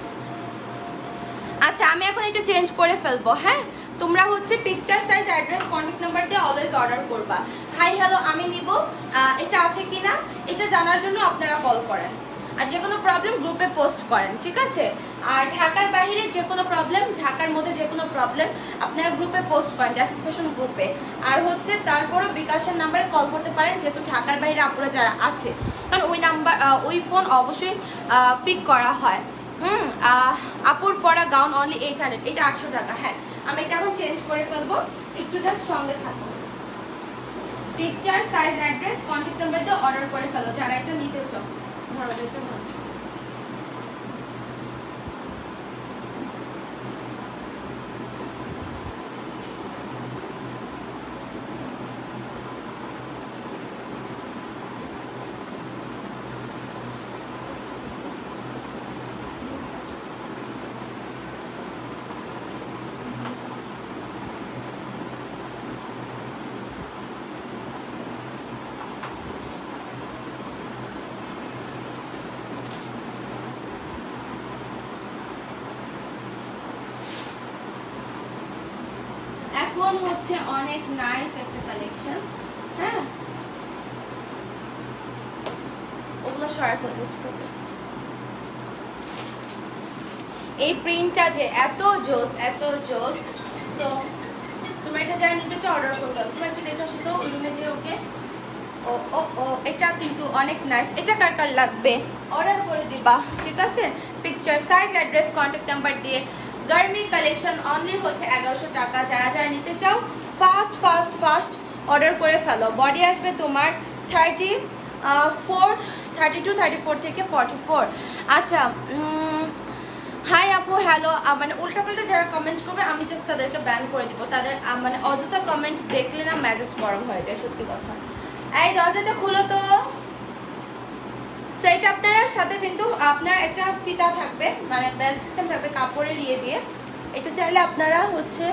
Speaker 1: আচ্ছা, আমি এখন এটা চেঞ্জ করে ফেলবো। হ্যাঁ, তোমরা হচ্ছে picture, size, address, contact number দিয়ে অলওয়েজ অর্ডার করবা। হাই হ্যালো আমি নিব, এটা আছে কিনা এটা জানার জন্য আপনারা কল করেন, আর যে কোনো প্রবলেম গ্রুপে পোস্ট করেন। ঠিক আছে, আর ঢাকার বাইরে যে কোনো প্রবলেম, ঢাকার মধ্যে যে কোনো প্রবলেম আপনারা গ্রুপে পোস্ট করেন, জাস্টিস ফ্যাশন গ্রুপে। আর হচ্ছে তারপরও বিকাশের নাম্বারে কল করতে পারেন, যেহেতু ঢাকার বাইরে আপনারা যারা আছে, কারণ ওই নাম্বার ওই ফোন অবশ্যই পিক করা হয়। হুম, আপুর পরা গাউন অনলি এইট হান্ড্রেড, এটা আটশো টাকা। হ্যাঁ, আমি এটা এখন চেঞ্জ করে ফেলবো, একটু জাস্ট সঙ্গে থাকবো। Picture, size, address, contact number দিয়ে অর্ডার করে ফেলো যারা এটা নিতে চাও। ধরো এটা ধরো। এখন হচ্ছে অনেক নাইস একটা কালেকশন। হ্যাঁ, ওগুলো সরাই ফেলে দিচ্ছি তোকে। এই প্রিন্টটা যে এত জোস, এত জোস। সো তোমরা এটা যারা নিতে চাও অর্ডার করে দাও। একটু দেখে আসো তো ওই রুমে যে। ওকে, ও ও ও এটা কিন্তু অনেক নাইস। এটা কার কার লাগবে অর্ডার করে দিবা, ঠিক আছে? Picture, size, address, contact number দিয়ে। গার্মি কালেকশন অনলি হচ্ছে এগারোশো টাকা। যারা যারা নিতে চাও ফাস্ট ফাস্ট ফাস্ট অর্ডার করে ফেলো। বডি আসবে তোমার thirty four thirty two thirty four থেকে ফর্টি ফোর। আচ্ছা, হাই আপু, হ্যালো। মানে উল্টাপাল্টা যারা কমেন্ট করবে আমি জাস্ট তাদেরকে ব্যান করে দিব। তাদের মানে অযথা কমেন্ট দেখলে না মেজাজ গরম হয়ে যায়, সত্যি কথা। এই দরজাটা খুলো তো। সো এটা আপনার সাথে কিন্তু আপনার একটা ফিতা থাকবে, মানে বেল্ট সিস্টেম থাকবে কাপড়ের ইয়ে দিয়ে। এটা চাইলে আপনারা হচ্ছে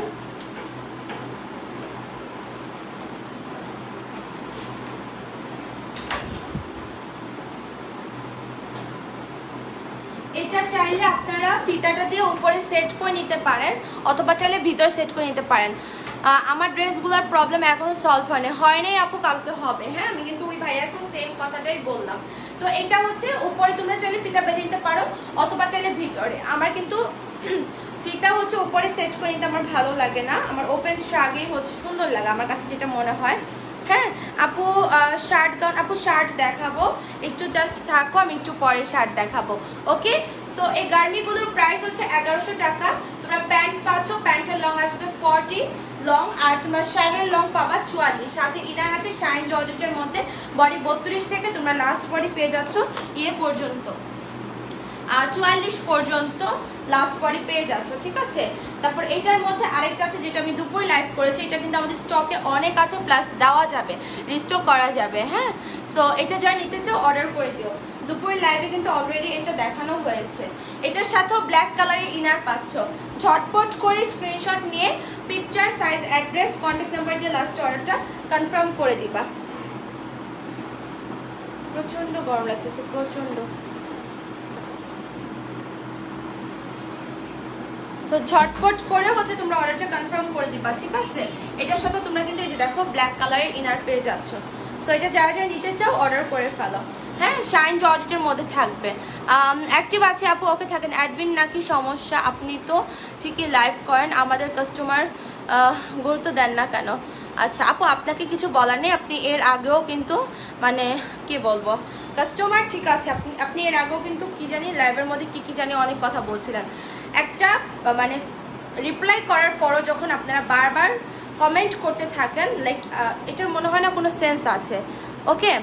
Speaker 1: এটা চাইলে আপনারা ফিতাটা দিয়ে উপরে সেট করে নিতে পারেন, অথবা চাইলে ভিতরে সেট করে নিতে পারেন। আমার ড্রেসগুলোর প্রবলেম এখনো সলভ হয়নি। হয় নাই আপু, কালকে হবে। হ্যাঁ, আমি কিন্তু ওই ভাইয়াকেও সেম কথাটাই বললাম। তো এটা হচ্ছে উপরে তোমরা চাইলে ফিতা বেঁধে নিতে পারো, অথবা চাইলে ভিতরে। আমার কিন্তু ফিতা হচ্ছে উপরে সেট করে নিতে আমার ভালো লাগে না, আমার ওপেন আগেই হচ্ছে সুন্দর লাগে আমার কাছে, যেটা মনে হয়। হ্যাঁ আপু, শার্ট গাউন আপু শার্ট দেখাবো, একটু জাস্ট থাকো, আমি একটু পরে শার্ট দেখাবো। ওকে, সো এই গার্মিগুলোর প্রাইস হচ্ছে এগারোশো টাকা। তোমরা প্যান্ট পাচ্ছ, প্যান্টের লং আসবে ফর্টি লং, আর তোমরা শাইনের লং পাবা চুয়াল্লিশ। সাথে ইনার আছে শাইন জর্জেটের মধ্যে, বডি বত্রিশ থেকে তোমরা লাস্ট বডি পেয়ে যাচ্ছ ইয়ে পর্যন্ত, চুয়াল্লিশ পর্যন্ত লাস্ট বডি পেয়ে যাচ্ছ, ঠিক আছে? তারপর এইটার মধ্যে আরেকটা আছে যেটা আমি দুপুর লাইভ করেছি, এটা কিন্তু আমাদের স্টকে অনেক আছে, প্লাস দেওয়া যাবে, রিস্টক করা যাবে। হ্যাঁ, সো এটা যারা নিতে চাও অর্ডার করে দিও। দুপুর লাইভে কিন্তু অলরেডি এটা দেখানো হয়েছে। এটার সাথেও ব্ল্যাক কালারের ইনার পাচ্ছ। ঝটপট করে স্ক্রিনশট নিয়ে picture, size, address, contact number দিয়ে লাস্ট অর্ডারটা কনফার্ম করে দিবা। প্রচন্ড গরম লাগতেছে, প্রচন্ড। সো ঝটপট করে হচ্ছে তোমরা অর্ডারটা কনফার্ম করে দিবা, ঠিক আছে? এটার সাথে তোমরা কিন্তু এই যে দেখো ব্ল্যাক কালারের ইনার পেয়ে যাচ্ছ। সো এটা যারা যারা নিতে চাও অর্ডার করে ফেলো। হ্যাঁ, শাইন জর্জেটের মধ্যে থাকবে। অ্যাক্টিভ আছে আপু, ওকে থাকেন। অ্যাডমিন নাকি সমস্যা? আপনি তো ঠিকই লাইভ করেন, আমাদের কাস্টমার গুরুত্ব দেন না কেন? আচ্ছা আপু, আপনাকে কিছু বলার নেই। আপনি এর আগেও কিন্তু মানে কি বলবো, কাস্টমার ঠিক আছে, আপনি আপনি এর আগেও কিন্তু কি জানি লাইভের মধ্যে কি কি জানি অনেক কথা বলছিলেন। একটা মানে রিপ্লাই করার পরও যখন আপনারা বারবার কমেন্ট করতে থাকেন, লাইক এটার মনে হয় না কোনো সেন্স আছে। ওকে,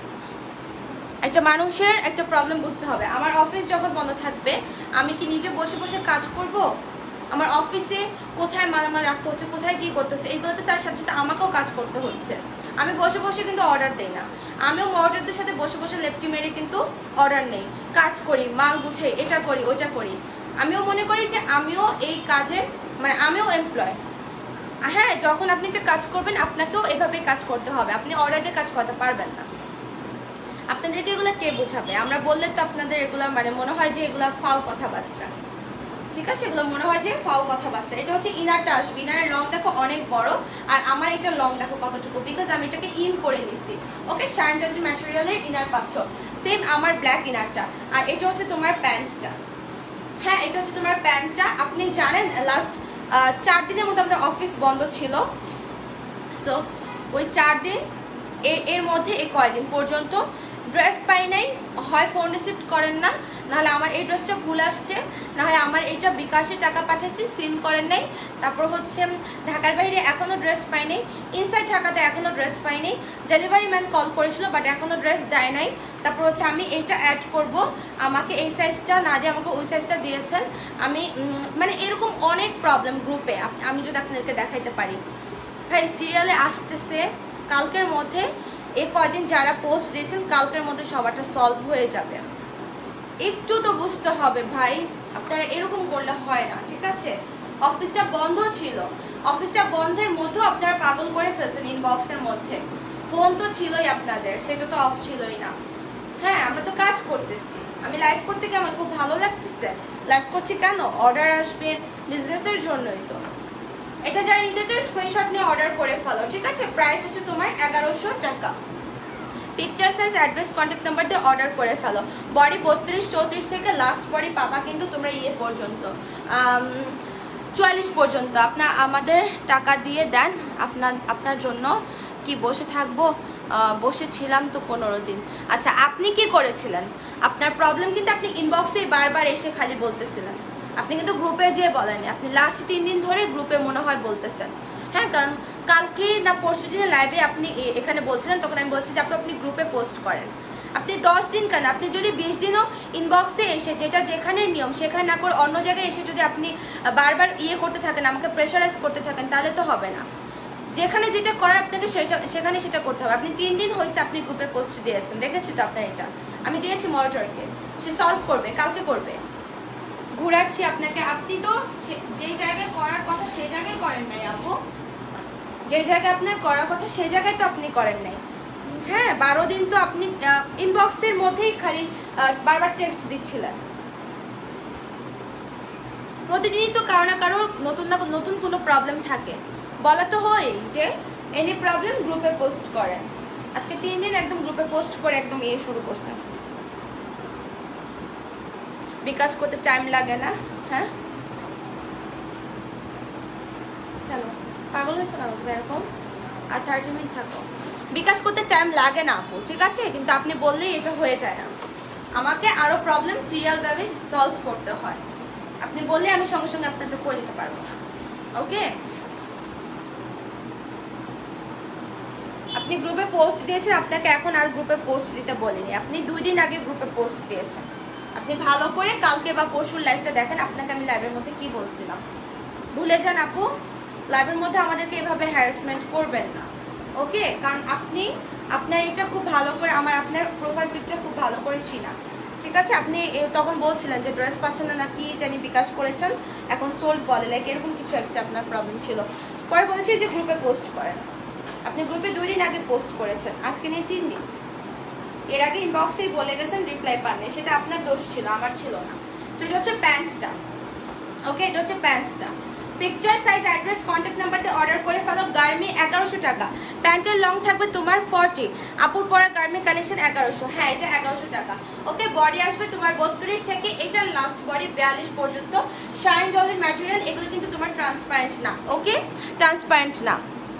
Speaker 1: একটা মানুষের একটা প্রবলেম বুঝতে হবে। আমার অফিস যখন বন্ধ থাকবে আমি কি নিজে বসে বসে কাজ করব? আমার অফিসে কোথায় মালামাল রাখতে হচ্ছে, কোথায় কী করতে হচ্ছে, এগুলোতে তার সাথে সাথে আমাকেও কাজ করতে হচ্ছে। আমি বসে বসে কিন্তু অর্ডার দিই না, আমিও মডারদের সাথে বসে বসে লেপটি মেরে কিন্তু অর্ডার নেই, কাজ করি, মাল গুছাই, এটা করি, ওটা করি। আমিও মনে করি যে আমিও এই কাজের মানে আমিও এমপ্লয়। হ্যাঁ, যখন আপনি একটা কাজ করবেন আপনাকেও এভাবেই কাজ করতে হবে, আপনি অর্ডার দিয়ে কাজ করতে পারবেন না। আপনাদেরকে এগুলো কে বোঝাবে? আমরা বললে তো আপনাদের এগুলা মানে মনে হয় যে এগুলা ফাও কথাবার্তা, ঠিক আছে? এগুলো মনে হয় যে ফাও কথাবার্তা। এটা হচ্ছে ইনারটা আসবে, ইনারের লং দেখো অনেক বড়, আর আমার এটা লং দেখো কতটুকু, বিকজ আমি এটাকে ইন করে নিছি। ওকে, শাইন জর্জ ম্যাটেরিয়ালের ইনার পাচ্ছ, সেম আমার ব্ল্যাক ইনারটা। আর এটা হচ্ছে তোমার প্যান্টটা। হ্যাঁ, এটা হচ্ছে তোমার প্যান্টটা। আপনি জানেন লাস্ট চার দিনের মধ্যে আমাদের অফিস বন্ধ ছিল। সো ওই চার দিন এর এর মধ্যে এই কয়দিন পর্যন্ত ড্রেস পাই নাই, হয় ফোন রিসিভ করেন না, নাহলে আমার এই ড্রেসটা ভুল আসছে, নাহলে আমার এইটা বিকাশে টাকা পাঠাইছি সিন করেন নাই। তারপর হচ্ছে ঢাকার বাইরে এখনও ড্রেস পাই নাই, ইনসাইড ঢাকাতে এখনও ড্রেস পাই নাই। ডেলিভারি ম্যান কল করেছিল বাট এখনও ড্রেস দেয় নাই। তারপর হচ্ছে আমি এইটা অ্যাড করব, আমাকে এই সাইজটা না দিয়ে আমাকে ওই সাইজটা দিয়েছেন। আমি মানে এরকম অনেক প্রবলেম গ্রুপে, আমি যদি আপনাদেরকে দেখাইতে পারি। ভাই সিরিয়ালে আসতেছে কালকের মধ্যে, এই কয়দিন যারা পোস্ট দিয়েছেন কালকের মধ্যে সবারটা সলভ হয়ে যাবে। একটু তো বুঝতে হবে ভাই, আপনারা এরকম করলে হয় না, ঠিক আছে? অফিসটা বন্ধ ছিল, অফিসটা বন্ধের মধ্যেও আপনারা পাগল করে ফেলছেন ইনবক্সের মধ্যে। ফোন তো ছিলই আপনাদের, সেটা তো অফ ছিলই না। হ্যাঁ, আমরা তো কাজ করতেছি। আমি লাইভ করতে গিয়ে আমার খুব ভালো লাগতেছে। লাইভ করছি কেন? অর্ডার আসবে, বিজনেসের জন্যই তো। এটা যারা নিতে চাও স্ক্রিনশট নিয়ে অর্ডার করে ফেলো, ঠিক আছে? প্রাইস হচ্ছে তোমার এগারোশো টাকা। Picture size address contact number দিয়ে অর্ডার করে ফেলো। বডি বত্রিশ চৌত্রিশ থেকে লাস্ট বডি পাবা কিন্তু তোমরা ইয়ে পর্যন্ত চুয়াল্লিশ পর্যন্ত। আপনার আমাদের টাকা দিয়ে দেন, আপনার আপনার জন্য কি বসে থাকবো? বসেছিলাম তো পনেরো দিন। আচ্ছা, আপনি কি করেছিলেন? আপনার প্রবলেম কিন্তু আপনি ইনবক্সে বারবার এসে খালি বলতেছিলেন, আপনি কিন্তু গ্রুপে যেয়ে বলেনি। আপনি লাস্ট তিন দিন ধরে গ্রুপে মনে হয় বলতেছেন, হ্যাঁ? কারণ কালকে না পরশু দিনে লাইভে আপনি এখানে বলছিলেন, তখন আমি বলছি যে আপনি আপনি গ্রুপে পোস্ট করেন। আপনি দশ দিন কেন, আপনি যদি বিশ দিনও ইনবক্সে এসে যেটা যেখানে নিয়ম সেখানে না করে অন্য জায়গায় এসে যদি আপনি বারবার ইয়ে করতে থাকেন, আমাকে প্রেশারাইজ করতে থাকেন, তাহলে তো হবে না। যেখানে যেটা করার আপনাকে সেটা সেখানে সেটা করতে হবে। আপনি তিন দিন হয়েছে আপনি গ্রুপে পোস্ট দিয়েছেন, দেখেছি তো আপনার এটা। আমি দিয়েছি মনিটরকে, সে সলভ করবে, কালকে করবে। ঘুরাচ্ছি আপনাকে, আপনি তো যেই জায়গায় করার কথা সেই জায়গায় করেন নাই আপু। যে জায়গায় আপনার করার কথা সেই জায়গায় তো আপনি করেন নাই। হ্যাঁ, বারো দিন তো আপনি ইনবক্সের মধ্যেই খালি বারবার টেক্সট দিচ্ছিলেন। প্রতিদিনই তো কারো না কারো নতুন না নতুন কোনো প্রবলেম থাকে, বলা তো হয় যে এনি প্রবলেম গ্রুপে পোস্ট করেন। আজকে তিন দিন একদম গ্রুপে পোস্ট করে একদম ইয়ে শুরু করছেন। বিকাশ করতে টাইম লাগে না? হ্যাঁ, কেন পাগল হয়েছো কেন তুমি এরকম? আর থার্টি মিনিট থাকো। বিকাশ করতে টাইম লাগে না আপু, ঠিক আছে? কিন্তু আপনি বললেই এটা হয়ে যায় না। আমাকে আরো প্রবলেম সিরিয়ালভাবে সলভ করতে হয়। আপনি বললে আমি সঙ্গে সঙ্গে আপনাদের করে দিতে পারবো না। ওকে, আপনি গ্রুপে পোস্ট দিয়েছেন, আপনাকে এখন আর গ্রুপে পোস্ট দিতে বলিনি। আপনি দুই দিন আগে গ্রুপে পোস্ট দিয়েছেন। আপনি ভালো করে কালকে বা পরশুর লাইভটা দেখেন, আপনাকে আমি লাইভের মধ্যে কি বলছিলাম ভুলে যান আপু। লাইভের মধ্যে আমাদেরকে এভাবে হ্যারাসমেন্ট করবেন না, ওকে? কারণ আপনি আপনার এটা খুব ভালো করে, আমার আপনার প্রোফাইল পিকটা খুব ভালো করে চিনা, ঠিক আছে? আপনি তখন বলছিলেন যে ড্রেস পাচ্ছেন না, নাকি জানি বিকাশ করেছেন, এখন সোল্ড বলে, লাইক এরকম কিছু একটা আপনার প্রবলেম ছিল। পরে বলেছি যে গ্রুপে পোস্ট করেন। আপনি গ্রুপে দুই দিন আগে পোস্ট করেছেন, আজকে নিয়ে তিন দিন। এর আগে ইনবক্সেই বলে গেছেন, রিপ্লাই পাননি, সেটা আপনার দোষ ছিল, আমার ছিল না। সো এটা হচ্ছে প্যান্টটা, ওকে? এটা হচ্ছে প্যান্টটা। Picture size address contact number দিয়ে অর্ডার করে ফেলো। গার্মি এগারোশো টাকা, প্যান্টের লং থাকবে তোমার ফর্টি, আপুর পরা গার্মি কালেকশন এগারোশো। হ্যাঁ, এটা এগারোশো টাকা, ওকে? বডি আসবে তোমার বত্রিশ থেকে এটার লাস্ট বডি বিয়াল্লিশ পর্যন্ত। শাইন জলের ম্যাটেরিয়াল, এগুলো কিন্তু তোমার ট্রান্সপারেন্ট না, ওকে? ট্রান্সপারেন্ট না।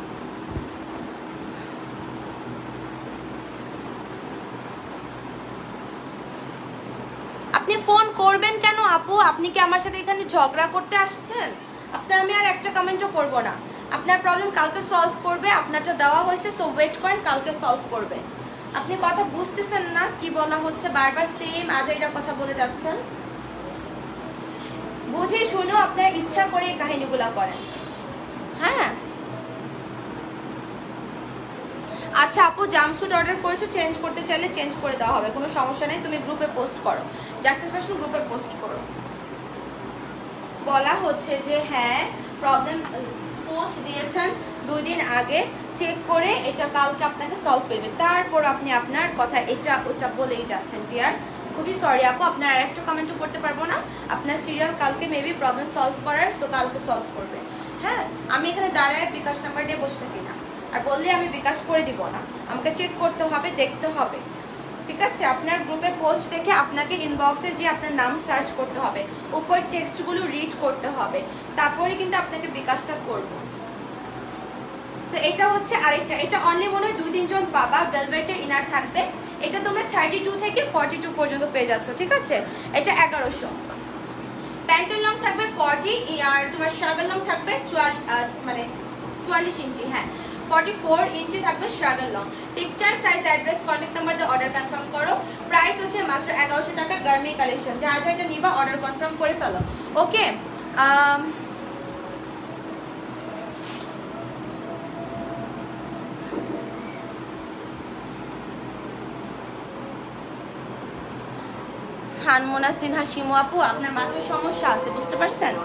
Speaker 1: আপনি ফোন করবেন কেন আপু? আপনি কি আমার সাথে এখানে ঝগড়া করতে আসছেন? আপনার আমি আর একটা কমেন্টও করবো না। আপনার প্রবলেম কালকে সলভ করবে, আপনারটা দেওয়া হয়েছে, সো ওয়েট করেন, কালকে সলভ করবে। আপনি কথা বুঝতেছেন না কি বলা হচ্ছে? বারবার সেম আজাইরা কথা বলে যাচ্ছেন। বুঝে শুনেও আপনারা ইচ্ছা করে এই কাহিনীগুলা করেন। হ্যাঁ, আচ্ছা আপু, জাম্পস্যুট অর্ডার করেছো, চেঞ্জ করতে চাইলে চেঞ্জ করে দেওয়া হবে, কোনো সমস্যা নেই। তুমি গ্রুপে পোস্ট করো, জাস্টিস ফ্যাশন গ্রুপে পোস্ট করো। বলা হচ্ছে যে হ্যাঁ প্রবলেম পোস্ট দিয়েছেন দুই দিন আগে, চেক করে এটা কালকে আপনাকে সলভ করবে। তারপর আপনি আপনার কথা এটা ওটা বলেই যাচ্ছেন। টিয়ার, খুবই সরি আপু, আপনার আর একটা কমেন্টও করতে পারবো না। আপনার সিরিয়াল কালকে মেবি প্রবলেম সলভ করার, সো কালকে সলভ করবে। হ্যাঁ, আমি এখানে দাঁড়ায় বিকাশ নাম্বার নিয়ে বসে থাকি না, আর বললে আমি বিকাশ করে দিব না। আমাকে চেক করতে হবে, দেখতে হবে, ঠিক আছে? আপনার গ্রুপে পোস্ট দেখে আপনাকে ইনবক্সে যে আপনার নাম সার্চ করতে হবে, উপর টেক্সটগুলো রিড করতে হবে, তারপরে কিন্তু আপনাকে বিকাশটা করব। সো এটা হচ্ছে আরেকটা, এটা অনলি মনে হয় দুই তিনজন বাবা ভেলভেটের ইনার থাকবে। এটা তোমরা থার্টি টু থেকে ফর্টি টু পর্যন্ত পেয়ে যাচ্ছ, ঠিক আছে? এটা এগারোশো। প্যান্টের লং থাকবে ফর্টি, আর তোমার শার্টের লং থাকবে মানে চুয়াল্লিশ ইঞ্চি। হ্যাঁ, ফর্টি ফোর ইঞ্চি থাকবে শার্টের long. Picture size address contact number দিয়ে অর্ডার কনফার্ম করো। প্রাইস হচ্ছে মাত্র এগারোশো টাকা। গার্মি কালেকশন, যা যেটা নিবা অর্ডার কনফার্ম করে ফেলো, ওকে? হানমোনা সিনহা শিমু আপু, আপনার মাথায় সমস্যা আছে, বুঝতে পারছেন?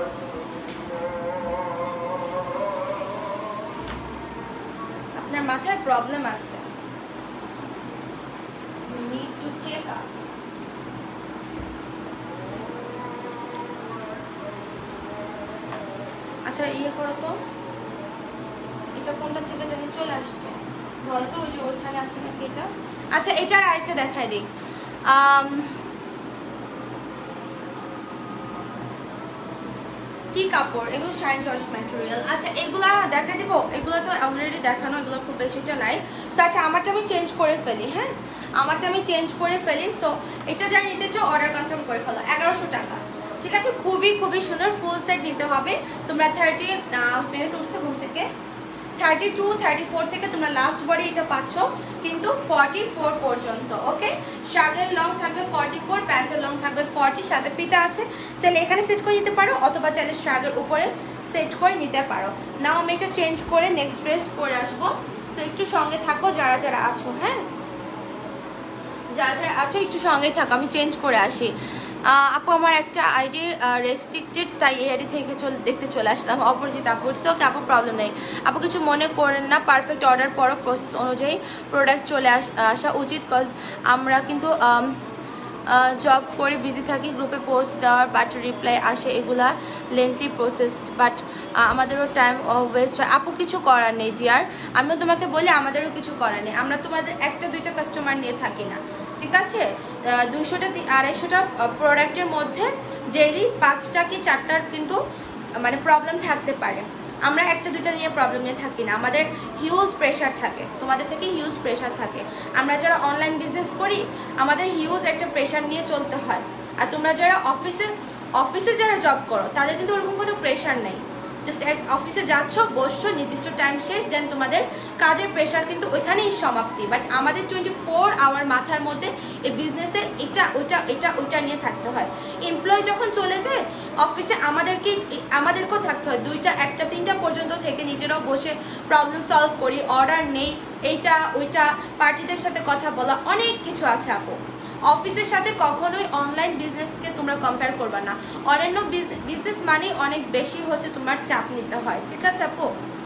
Speaker 1: আপনার মাথায় প্রবলেম আছে, need to check up. আচ্ছা ইয়ে করো তো, এটা কোনটা থেকে জানি চলে আসছে, ধরো তো ওই যে ওইখানে আছে নাকি এটা। আচ্ছা এটার আরেকটা দেখাই দিই, কি কাপড় এগুলো, শাইন জর্জেট ম্যাটেরিয়াল। আচ্ছা এগুলা দেখা দিব, এগুলো তো অলরেডি দেখানো, এগুলো খুব বেশিটা নাই। সো আচ্ছা আমারটা আমি চেঞ্জ করে ফেলি, হ্যাঁ আমারটা আমি চেঞ্জ করে ফেলি। সো এটা যারা নিতে চাও অর্ডার কনফার্ম করে ফেলো, এগারোশো টাকা, ঠিক আছে। খুবই খুবই সুন্দর, ফুল সেট নিতে হবে। তোমরা থার্টি মেয়ে তুলছে ঘুম থেকে, থার্টি টু থার্টি ফোর থেকে তোমরা লাস্ট বডি এটা পাচ্ছ, কিন্তু ফর্টি ফোর পর্যন্ত। ওকে, শাগের লং থাকবে ফর্টি ফোর, প্যান্টের লং থাকবে ফর্টি, সাথে ফিতা আছে, চাইলে এখানে সেট করে নিতে পারো অথবা চাইলে শাগের উপরে সেট করে নিতে পারো। নাও আমি এটা চেঞ্জ করে নেক্সট ড্রেস পরে আসবো। সো একটু সঙ্গে থাকো যারা যারা আছো, হ্যাঁ যারা যারা আছো একটু সঙ্গেই থাকো, আমি চেঞ্জ করে আসি। আপু আমার একটা আইডি রেস্ট্রিক্টেড, তাই এই আইডি থেকে চলে দেখতে চলে আসলাম। অপরিচিত আপু, ওকে আপু প্রবলেম নেই আপু, কিছু মনে করেন না। পারফেক্ট অর্ডার পরও প্রসেস অনুযায়ী প্রোডাক্ট চলে আস আসা উচিত, কজ আমরা কিন্তু জব করে বিজি থাকি, গ্রুপে পোস্ট দেওয়ার বাট রিপ্লাই আসে, এগুলা লেন্থলি প্রসেস, বাট আমাদেরও টাইম ওয়েস্ট হয়। আপু কিছু করার নেই ডিয়ার, আমিও তোমাকে বলি আমাদেরও কিছু করার নেই, আমরা তোমাদের একটা দুইটা কাস্টমার নিয়ে থাকি না, ঠিক আছে। দুইশোটা আড়াইশোটা প্রোডাক্টের মধ্যে ডেইলি পাঁচটা কি চারটার কিন্তু মানে প্রবলেম থাকতে পারে, আমরা একটা দুইটা নিয়ে প্রবলেম নিয়ে থাকি না, আমাদের হিউজ প্রেশার থাকে, তোমাদের থেকে হিউজ প্রেশার থাকে। আমরা যারা অনলাইন বিজনেস করি আমাদের হিউজ একটা প্রেশার নিয়ে চলতে হয়, আর তোমরা যারা অফিসে অফিসে যারা জব করো তাদের কিন্তু ওরকম কোনো প্রেশার নেই, জাস্ট এক অফিসে যাচ্ছ বসছো, নির্দিষ্ট টাইম শেষ, দেন তোমাদের কাজের প্রেশার কিন্তু ওইখানেই সমাপ্তি। বাট আমাদের টোয়েন্টি ফোর আওয়ার মাথার মধ্যে এই বিজনেসের এটা ওইটা এটা ওইটা নিয়ে থাকতে হয়। এমপ্লয়ি যখন চলে যায় অফিসে আমাদেরকে আমাদেরকেও থাকতে হয়, দুইটা একটা তিনটা পর্যন্ত থেকে নিজেরাও বসে প্রবলেম সলভ করি, অর্ডার নেই, এইটা ওইটা, পার্টিদের সাথে কথা বলা, অনেক কিছু আছে আপু। অফিসের সাথে কখনোই অনলাইন বিজনেসকে তোমরা কম্পেয়ার করবে না, অন্যান্য বিজনেস মানেই অনেক বেশি হচ্ছে তোমার চাপ নিতে হয়, ঠিক আছে আপু।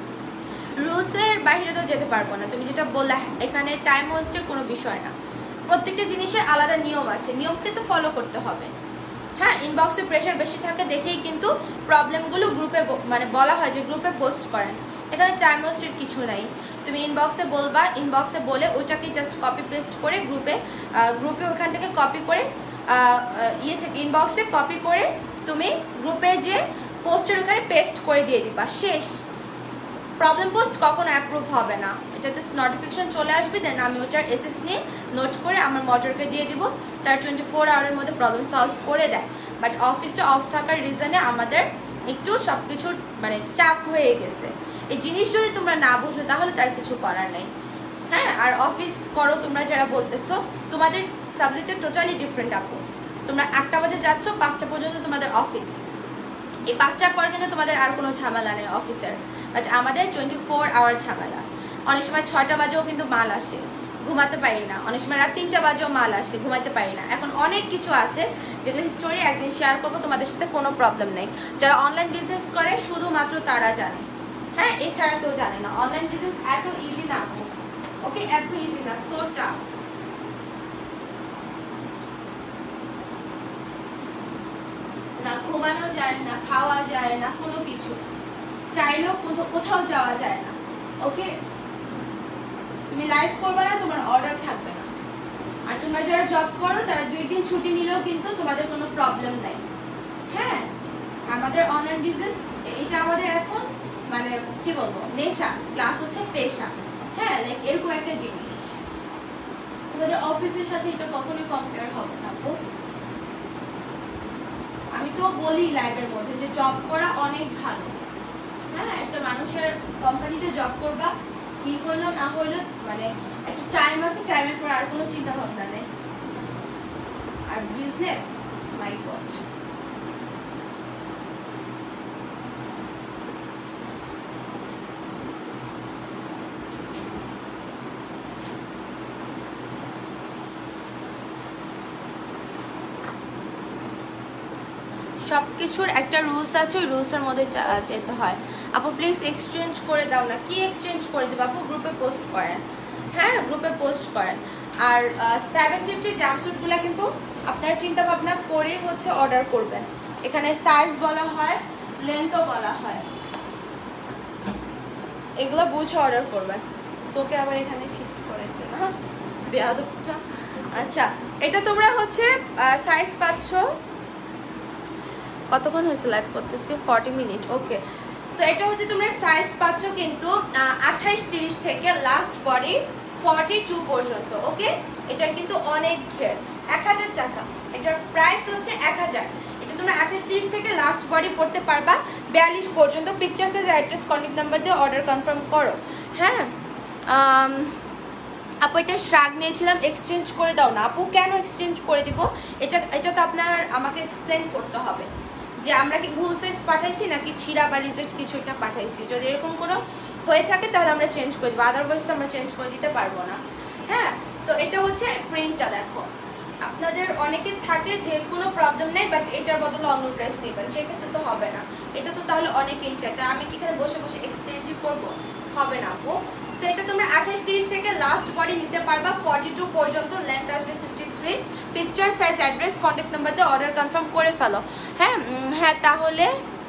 Speaker 1: রুলসের বাইরে তো যেতে পারবো না, তুমি যেটা বললে এখানে টাইম ওয়েস্টের কোনো বিষয় না, প্রত্যেকটা জিনিসের আলাদা নিয়ম আছে, নিয়মকে তো ফলো করতে হবে। হ্যাঁ ইনবক্সে প্রেশার বেশি থাকে দেখেই কিন্তু প্রবলেমগুলো গ্রুপে মানে বলা হয় যে গ্রুপে পোস্ট করেন, এখানে টাইম ওয়েস্টের কিছু নাই। তুমি ইনবক্সে বলবা, ইনবক্সে বলে ওইটাকে জাস্ট কপি পেস্ট করে গ্রুপে গ্রুপে ওখান থেকে কপি করে ইয়ে থেকে ইনবক্সে কপি করে তুমি গ্রুপে যে পোস্টের ওখানে পেস্ট করে দিয়ে দিবা, শেষ। প্রবলেম পোস্ট কখনো অ্যাপ্রুভ হবে না, এটা জাস্ট নোটিফিকেশন চলে আসবে, দেন আমি ওটার এসএস নিয়ে নোট করে আমার মডারকে দিয়ে দিব, তার টোয়েন্টি ফোর আওয়ারের মধ্যে প্রবলেম সলভ করে দেয়। বাট অফিসটা অফ থাকার রিজনে আমাদের একটু সব কিছুর মানে চাপ হয়ে গেছে, এই জিনিস যদি তোমরা না বুঝো তাহলে তার কিছু করার নেই। হ্যাঁ আর অফিস করো তোমরা যারা বলতেছো, তোমাদের সাবজেক্টটা টোটালি ডিফারেন্ট আপু। তোমরা আটটা বাজে যাচ্ছ, পাঁচটা পর্যন্ত তোমাদের অফিস, এই পাঁচটার পর কিন্তু তোমাদের আর কোনো ঝামেলা নেই অফিসের, বাট আমাদের টোয়েন্টি ফোর আওয়ার ঝামেলা। অনেক সময় ছয়টা বাজেও কিন্তু মাল আসে, ঘুমাতে পারি না, অনেক সময় রাত তিনটা বাজেও মাল আসে, ঘুমাতে পারি না। এখন অনেক কিছু আছে যেগুলো হিস্টোরি একদিন শেয়ার করবো, তোমাদের সাথে কোনো প্রবলেম নেই। যারা অনলাইন বিজনেস করে শুধুমাত্র তারা জানে, হ্যাঁ এছাড়া কেউ জানে না। অনলাইন বিজনেস এত ইজি না, ওকে এত ইজি না, সো টাফ। না ঘুমানো যায় না, খাওয়া যায় না, কোনো কিছু চাইলেও কোথাও যাওয়া যায় না। ওকে তুমি লাইভ করবে না, তোমার অর্ডার থাকবে না। আর তোমরা যারা জব করো তারা দুই দিন ছুটি নিলেও কিন্তু তোমাদের কোনো প্রবলেম নাই। হ্যাঁ আমাদের অনলাইন বিজনেস এটা আমাদের এখন মানে কি বলবো নেশা প্লাস হচ্ছে পেশা। হ্যাঁ লাইক এরকম একটা জিনিস, তোমাদের অফিসের সাথে এটা কখনোই কম্পেয়ার হবে না। আমি তো বলি লাইভের মধ্যে যে জব করা অনেক ভালো। হ্যাঁ একটা মানুষের কোম্পানিতে জব করবা, কি হইলো না হইলো মানে একটা টাইম আছে, টাইমের পর আর কোনো চিন্তা ভাবনা নেই। আর বিজনেস মাই গড, সব কিছুর একটা রুলস আছে, ওই রুলসের মধ্যে যেতে হয়। আপু প্লিজ এক্সচেঞ্জ করে দাও না। কি এক্সচেঞ্জ করে দেবো আপু? গ্রুপে পোস্ট করেন, হ্যাঁ গ্রুপে পোস্ট করেন। আর সেভেন ফিফটি জাম্পস্যুটগুলো কিন্তু আপনারা চিন্তা ভাবনা করে হচ্ছে অর্ডার করবেন। এখানে সাইজ বলা হয়, লেন্থও বলা হয়। এগুলো বুঝে অর্ডার করবেন। তোকে আবার এখানে শিফট করেছে না বেয়াদবটা। আচ্ছা এটা তোমরা হচ্ছে সাইজ পাচ্ছ, কতক্ষণ হয়েছে লাইভ করতেছি, ফর্টি মিনিট। ওকে সো এটা হচ্ছে তোমরা সাইজ পাচ্ছ কিন্তু আঠাইশ তিরিশ থেকে লাস্ট বডি ফর্টি টু পর্যন্ত। ওকে এটার কিন্তু অনেক ঘের, এক হাজার টাকা এটার প্রাইস হচ্ছে এক হাজার। এটা তোমরা আঠাশ তিরিশ থেকে লাস্ট বডি পড়তে পারবা বিয়াল্লিশ পর্যন্ত। Picture size address contact number দিয়ে অর্ডার কনফার্ম করো। হ্যাঁ আপু এটা শ্রাগ নিয়েছিলাম, এক্সচেঞ্জ করে দাও না। আপু কেন এক্সচেঞ্জ করে দিব, এটা এটা তো আপনার আমাকে এক্সপ্লেন করতে হবে যে আমরা কি ভুল সাইজ পাঠাইছি নাকি ছিঁড়া বা রিজেক্ট কিছু একটা পাঠাইছি। যদি এরকম কোনো হয়ে থাকে তাহলে আমরা চেঞ্জ করে দেবো, আদারওয়াইজ তো আমরা চেঞ্জ করে দিতে পারবো না। হ্যাঁ সো এটা হচ্ছে প্রিন্টটা দেখো, আপনাদের অনেকের থাকে যে কোনো প্রবলেম নেই বাট এটার বদলে অন্য ড্রেস নেবেন, সেক্ষেত্রে তো হবে না। এটা তো তাহলে অনেকেই চায়, তাই আমি কি এখানে বসে বসে এক্সচেঞ্জই করবো, হবে না আপু। সো এটা তোমরা আঠাশ তিরিশ থেকে লাস্ট বডি নিতে পারবা ফর্টি টু পর্যন্ত, লেন্থ আসবে fifty three. Picture size address contact number দিয়ে অর্ডার কনফার্ম করে ফেলো। হ্যাঁ হ্যাঁ তাহলে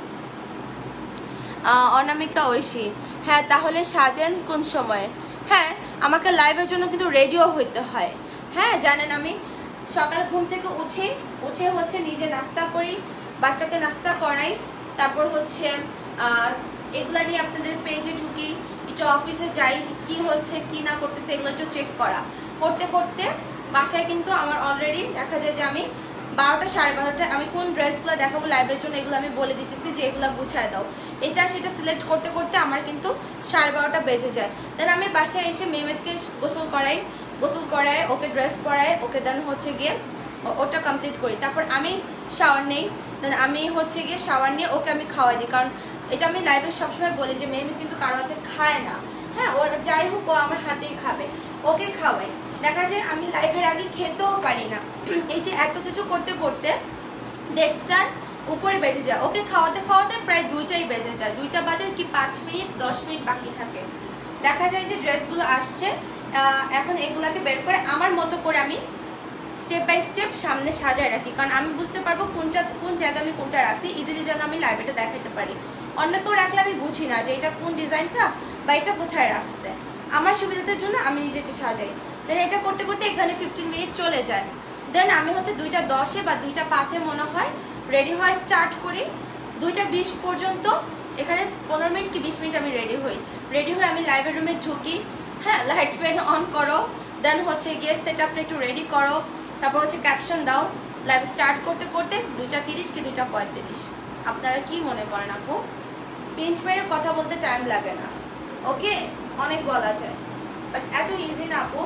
Speaker 1: অনামিকা ঐশী, হ্যাঁ তাহলে সাজেন কোন সময়? হ্যাঁ আমাকে লাইভের জন্য কিন্তু রেডিও হইতে হয়। হ্যাঁ জানেন আমি সকালে ঘুম থেকে উঠে উঠে হচ্ছে নিজে নাস্তা করি, বাচ্চাকে নাস্তা করাই, তারপর হচ্ছে এগুলা নিয়ে আপনাদের পেজে ঢুকি, একটু অফিসে যাই, কি হচ্ছে কি না করতেছে এগুলো একটু চেক করা করতে করতে বাসায় কিন্তু আমার অলরেডি দেখা যায় যে আমি বারোটা সাড়ে বারোটা আমি কোন ড্রেসগুলো দেখাবো লাইভের জন্য এগুলো আমি বলে দিতেছি যে এগুলো গুছায় দাও, এটা সেটা সিলেক্ট করতে করতে আমার কিন্তু সাড়ে বারোটা বেজে যায়। দেন আমি বাসায় এসে মেয়েমেদকে গোসল করাই, গোসল করাই ওকে ড্রেস পরাই, ওকে দেন হচ্ছে গিয়ে ওটা কমপ্লিট করি, তারপর আমি শাওয়ার নেই, দেন আমি হচ্ছে গিয়ে শাওয়ার নিয়ে ওকে আমি খাওয়াই দিই। কারণ এটা আমি লাইভে সবসময় বলি যে মেয়েমেদ কিন্তু কারো হাতে খায় না। হ্যাঁ ওর যাই হোক ও আমার হাতেই খাবে, ওকে খাওয়াই। দেখা যায় আমি লাইভের আগে খেতেও পারি না, এই যে এত কিছু করতে করতে দেড়টার উপরে বেজে যায়, ওকে খাওয়াতে খাওয়াতে প্রায় দুইটাই বেজে যায়। দুইটা বাজার কি পাঁচ মিনিট দশ মিনিট বাকি থাকে, দেখা যায় যে ড্রেসগুলো আসছে, এখন এগুলাকে বের করে আমার মতো করে আমি স্টেপ বাই স্টেপ সামনে সাজায় রাখি, কারণ আমি বুঝতে পারবো কোনটা কোন জায়গায় আমি কোনটা রাখছি, ইজিলি যেন আমি লাইভেটা দেখাতে পারি। অন্য কেউ রাখলে আমি বুঝি না যে এটা কোন ডিজাইনটা বা এটা কোথায় রাখছে, আমার সুবিধার জন্য আমি নিজেটা সাজাই। দেন এটা করতে করতে এখানে ফিফটিন মিনিট চলে যায়। দেন আমি হচ্ছে দুইটা দশে বা দুইটা পাঁচে মনে হয় রেডি হয় স্টার্ট করি, দুইটা বিশ পর্যন্ত এখানে পনেরো মিনিট কি বিশ মিনিট আমি রেডি হই। রেডি হয়ে আমি লাইভের রুমে ঢুকি, হ্যাঁ লাইট ফ্যান অন করো, দেন হচ্ছে গিয়ে সেট আপটা একটু রেডি করো, তারপর হচ্ছে ক্যাপশন দাও, লাইভ স্টার্ট করতে করতে দুইটা তিরিশ কি দুইটা পঁয়ত্রিশ। আপনারা কি মনে করেন আপু? পিঞ্চ মেরে কথা বলতে টাইম লাগে না, ওকে অনেক বলা যায় বাট এত ইজি না আপু।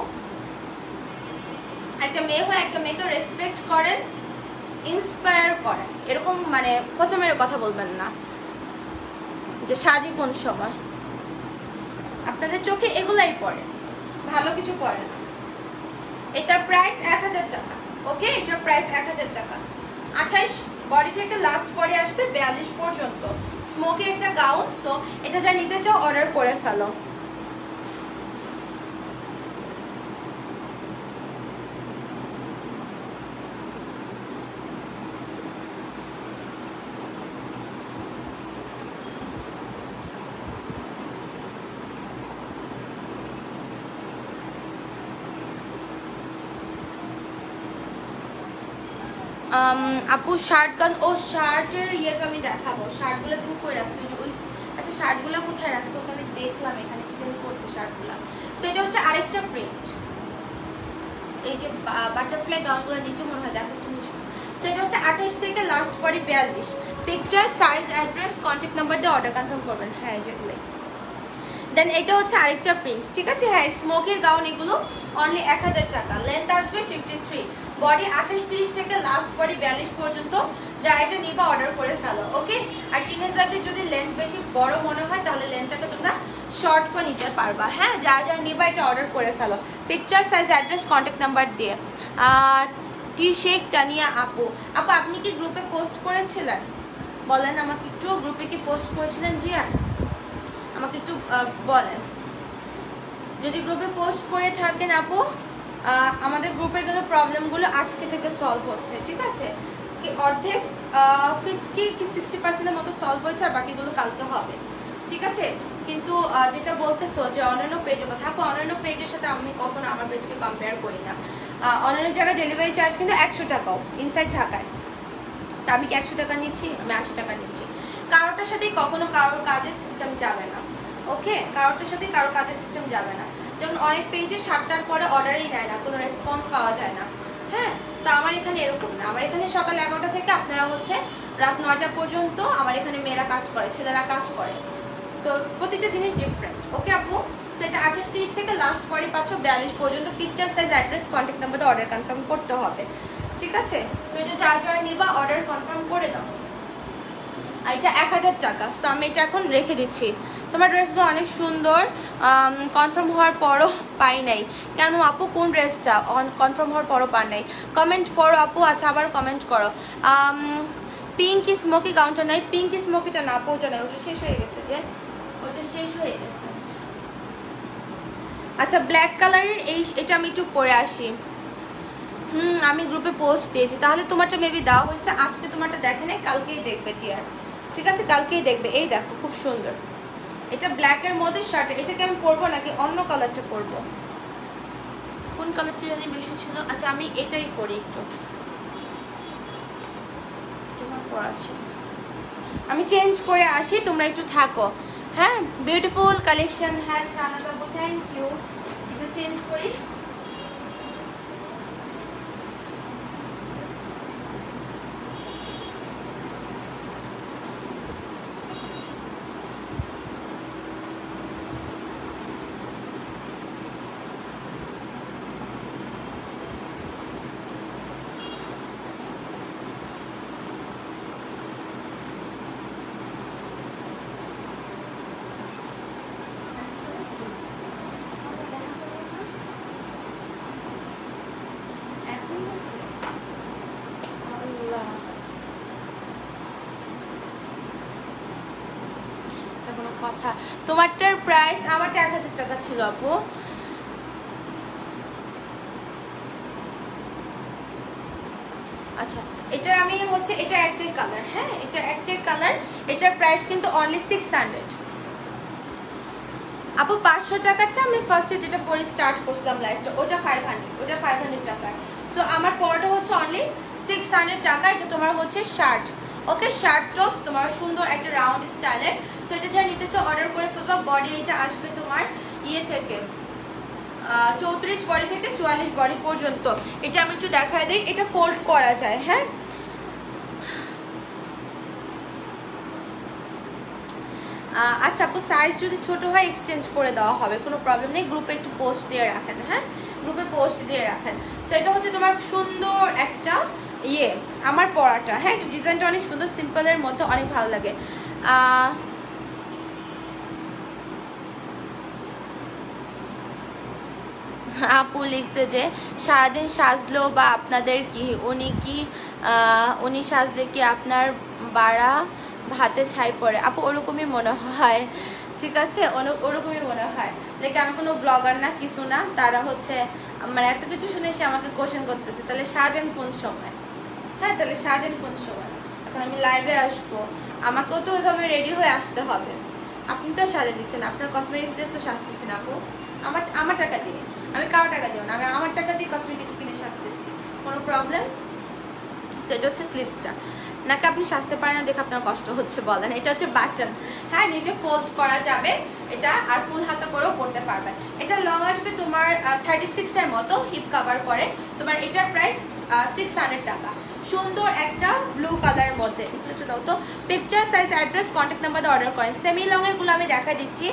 Speaker 1: একটা মেয়ে হয়ে একটা মেয়েকে রেসপেক্ট করেন, ইন্সপায়ার করেন, এরকম মানে খোঁচা মেরে কথা বলবেন না যে সাজি কোন সময়। আপনাদের চোখে এগুলাই পড়ে, ভালো কিছু পড়ে না। এটার প্রাইস এক হাজার টাকা, ওকে এটার প্রাইস এক হাজার টাকা। আঠাইশ বডি থেকে লাস্ট বডি আসবে বিয়াল্লিশ পর্যন্ত, স্মোকি একটা গাউন। সো এটা যা নিতে চাও অর্ডার করে ফেলো। আপু শার্ট গান, ও শার্টের ইয়েটা আমি দেখাবো, শার্টগুলো তুমি কই রাখছো ওই, আচ্ছা শার্টগুলো কোথায় রাখছো ওকে আমি দেখলাম এখানে কি যেন করতে শার্টগুলো। সো এটা হচ্ছে আরেকটা প্রিন্ট, এই যে বাটারফ্লাই গাউনগুলো নিচে মনে হয় দেখো একটু নিচে। সো এটা হচ্ছে আঠাইশ থেকে লাস্ট বডি বিয়াল্লিশ। Picture size address contact number দিয়ে অর্ডার কনফার্ম করবেন। হ্যাঁ যেগুলো দেন এটা হচ্ছে আরেকটা প্রিন্ট, ঠিক আছে। হ্যাঁ স্মোকির গাউন এগুলো অনলি এক হাজার টাকা, লেন্থ আসবে ফিফটি থ্রি, বডি আঠাশ তিরিশ থেকে লাস্ট বডি বিয়াল্লিশ পর্যন্ত। যারা এটা নিবা অর্ডার করে ফেলো, ওকে। আর টিনেজারদের যদি লেন্থ বেশি বড় মনে হয় তাহলে লেন্থটাকে তোমরা শর্ট করে নিতে পারবা। হ্যাঁ যারা যারা নিবা এটা অর্ডার করে ফেলো picture size address contact number দিয়ে। টি শেখ তানিয়া আপু, আপু আপনি কি গ্রুপে পোস্ট করেছিলেন বলেন আমাকে একটু, গ্রুপে কি পোস্ট করেছিলেন জি আর আমাকে একটু বলেন। যদি গ্রুপে পোস্ট করে থাকেন আপু, আমাদের গ্রুপের কিন্তু প্রবলেমগুলো আজকে থেকে সলভ হচ্ছে, ঠিক আছে। কি অর্ধেক ফিফটি কি সিক্সটি পার্সেন্টের মতো সলভ হয়েছে আর বাকিগুলো কালকে হবে। ঠিক আছে। কিন্তু যেটা বলতেছো যে অন্যান্য পেজের কথা, আপু অন্যান্য পেজের সাথে আমি কখনো আমার পেজকে কম্পেয়ার করি না। অন্যান্য জায়গায় ডেলিভারি চার্জ কিন্তু একশো টাকাও ইনসাইড ঢাকায়, তা আমি কি একশো টাকা নিচ্ছি? আমি আশি টাকা নিচ্ছি। কারোটার সাথেই কখনো কারোর কাজের সিস্টেম যাবে না, ওকে? কারোটার সাথে কারোর কাজের সিস্টেম যাবে না। যেমন অনেক পেজে সাতটার পরে অর্ডারই নেয় না, কোনো রেসপন্স পাওয়া যায় না, হ্যাঁ? তো আমার এখানে এরকম না। আমার এখানে সকাল এগারোটা থেকে আপনারা হচ্ছে রাত নয়টা পর্যন্ত আমার এখানে মেয়েরা কাজ করে, ছেলেরা কাজ করে। সো প্রতিটা জিনিস ডিফারেন্ট, ওকে আপু? সো এটা আঠাশ তিরিশ থেকে লাস্ট পরে পাচ্ছ বিয়াল্লিশ পর্যন্ত। Picture size, address, contact number দিয়ে অর্ডার কনফার্ম করতে হবে, ঠিক আছে? সো এটা যা যারা নিবা অর্ডার কনফার্ম করে দাও। আর এটা এক হাজার টাকা। সো আমি এটা এখন রেখে দিচ্ছি। তোমার ড্রেসগুলো অনেক সুন্দর, কনফার্ম হওয়ার পরও পাই নাই কেন আপু? কোন ড্রেসটা কনফার্ম হওয়ার পরও পান নাই? কমেন্ট করো আপু। আচ্ছা আবার কমেন্ট করো। পিঙ্ক স্মোকি কাউন্টার নাই, পিঙ্ক স্মোকিটা না আপু, ওটা না, ওটা শেষ হয়ে গেছে, যে ওটা শেষ হয়ে গেছে। আচ্ছা ব্ল্যাক কালারের এই এটা আমি একটু পরে আসি। হুম আমি গ্রুপে পোস্ট দিয়েছি, তাহলে তোমারটা মেবি দেওয়া হয়েছে। আজকে তোমারটা দেখে নেই, কালকেই দেখবে টিয়ার, ঠিক আছে? কালকেই দেখবে। এই দেখো খুব সুন্দর, এটা ব্ল্যাকের মধ্যে শার্ট। এটাকে আমি পরবো নাকি অন্য কালারটা পরবো? কোন কালারটা জানি বেশি ছিল। আচ্ছা আমি এটাই পরি একটু, তোমার পরা ছিল। আমি চেঞ্জ করে আসি, তোমরা একটু থাকো, হ্যাঁ? Beautiful collection. হ্যাঁ শাহানাজ আপু থ্যাংক ইউ। এটা চেঞ্জ করি। কথা তোমারটার প্রাইস আমারটা এক হাজার টাকা ছিল আপু। আচ্ছা এটার আমি হচ্ছে এটা একটাই কালার, হ্যাঁ এটা একটাই কালার। এটার প্রাইস কিন্তু অনলি সিক্স হান্ড্রেড আপু। পাঁচশো টাকাটা আমি ফার্স্টে যেটা পরে স্টার্ট করছিলাম লাইফটা, ওটা ফাইভ হান্ড্রেড, ওটা ফাইভ হান্ড্রেড টাকা। সো আমার পরাটা হচ্ছে অনলি সিক্স হান্ড্রেড টাকা। এটা তোমার হচ্ছে শার্ট, ওকে? শার্ট টপস তোমার সুন্দর একটা রাউন্ড স্টাইলের। সো এটা যারা নিতে চাও অর্ডার করে ফেলবা। বডি এটা আসবে তোমার ইয়ে থেকে চৌত্রিশ বডি থেকে চুয়াল্লিশ বডি পর্যন্ত। এটা আমি একটু দেখাই দিই, এটা ফোল্ড করা যায়, হ্যাঁ? আচ্ছা আপু সাইজ যদি ছোট হয় এক্সচেঞ্জ করে দেওয়া হবে, কোনো প্রবলেম নেই। গ্রুপে একটু পোস্ট দিয়ে রাখেন, হ্যাঁ গ্রুপে পোস্ট দিয়ে রাখেন। সো এটা হচ্ছে তোমার সুন্দর একটা ইয়ে আমার পরাটা, হ্যাঁ এটা ডিজাইনটা অনেক সুন্দর, সিম্পলের মধ্যে অনেক ভালো লাগে। আপু লিখছে যে সারাদিন সাজলো বা আপনাদের কি উনি কি উনি সাজলে কি আপনার বাড়া ভাতে ছাই পড়ে? আপু ওরকমই মনে হয়, ঠিক আছে ওরকমই মনে হয়। লাইক আমি কোনো ব্লগার না কিছু না, তারা হচ্ছে মানে এত কিছু শুনে সে আমাকে কোশ্চেন করতেছে তাহলে সাজেন কোন সময়? হ্যাঁ তাহলে সাজেন কোন সময়? এখন আমি লাইভে আসবো, আমাকেও তো ওইভাবে রেডি হয়ে আসতে হবে। আপনি তো সাজে দিচ্ছেন, আপনার কসমেটিক্স দিয়ে তো সাজতেছেন আপু। আমার আমার টাকা দিয়ে, আমি কারো টাকা দিব না, আমি আমার টাকা দিয়ে কসমেটিক্স কিনে সাজতেছি, কোনো প্রবলেম? সেটা হচ্ছে স্লিভসটা, নাকি আপনি সাজতে পারেন না দেখে আপনার কষ্ট হচ্ছে বলেন? এটা হচ্ছে বাটন, হ্যাঁ নিচে ফোল্ড করা যাবে এটা, আর ফুল হাতা করেও পরতে পারবেন। এটা লং আসবে তোমার থার্টি সিক্স এর মতো, হিপ কাভার করে। তোমার এটার প্রাইস সিক্স হান্ড্রেড টাকা। সুন্দর একটা ব্লু কালারের মধ্যে, একটু দাও তো। Picture size address contact number দিয়ে অর্ডার করেন। সেমি লং এর গুলো আমি দেখা দিচ্ছি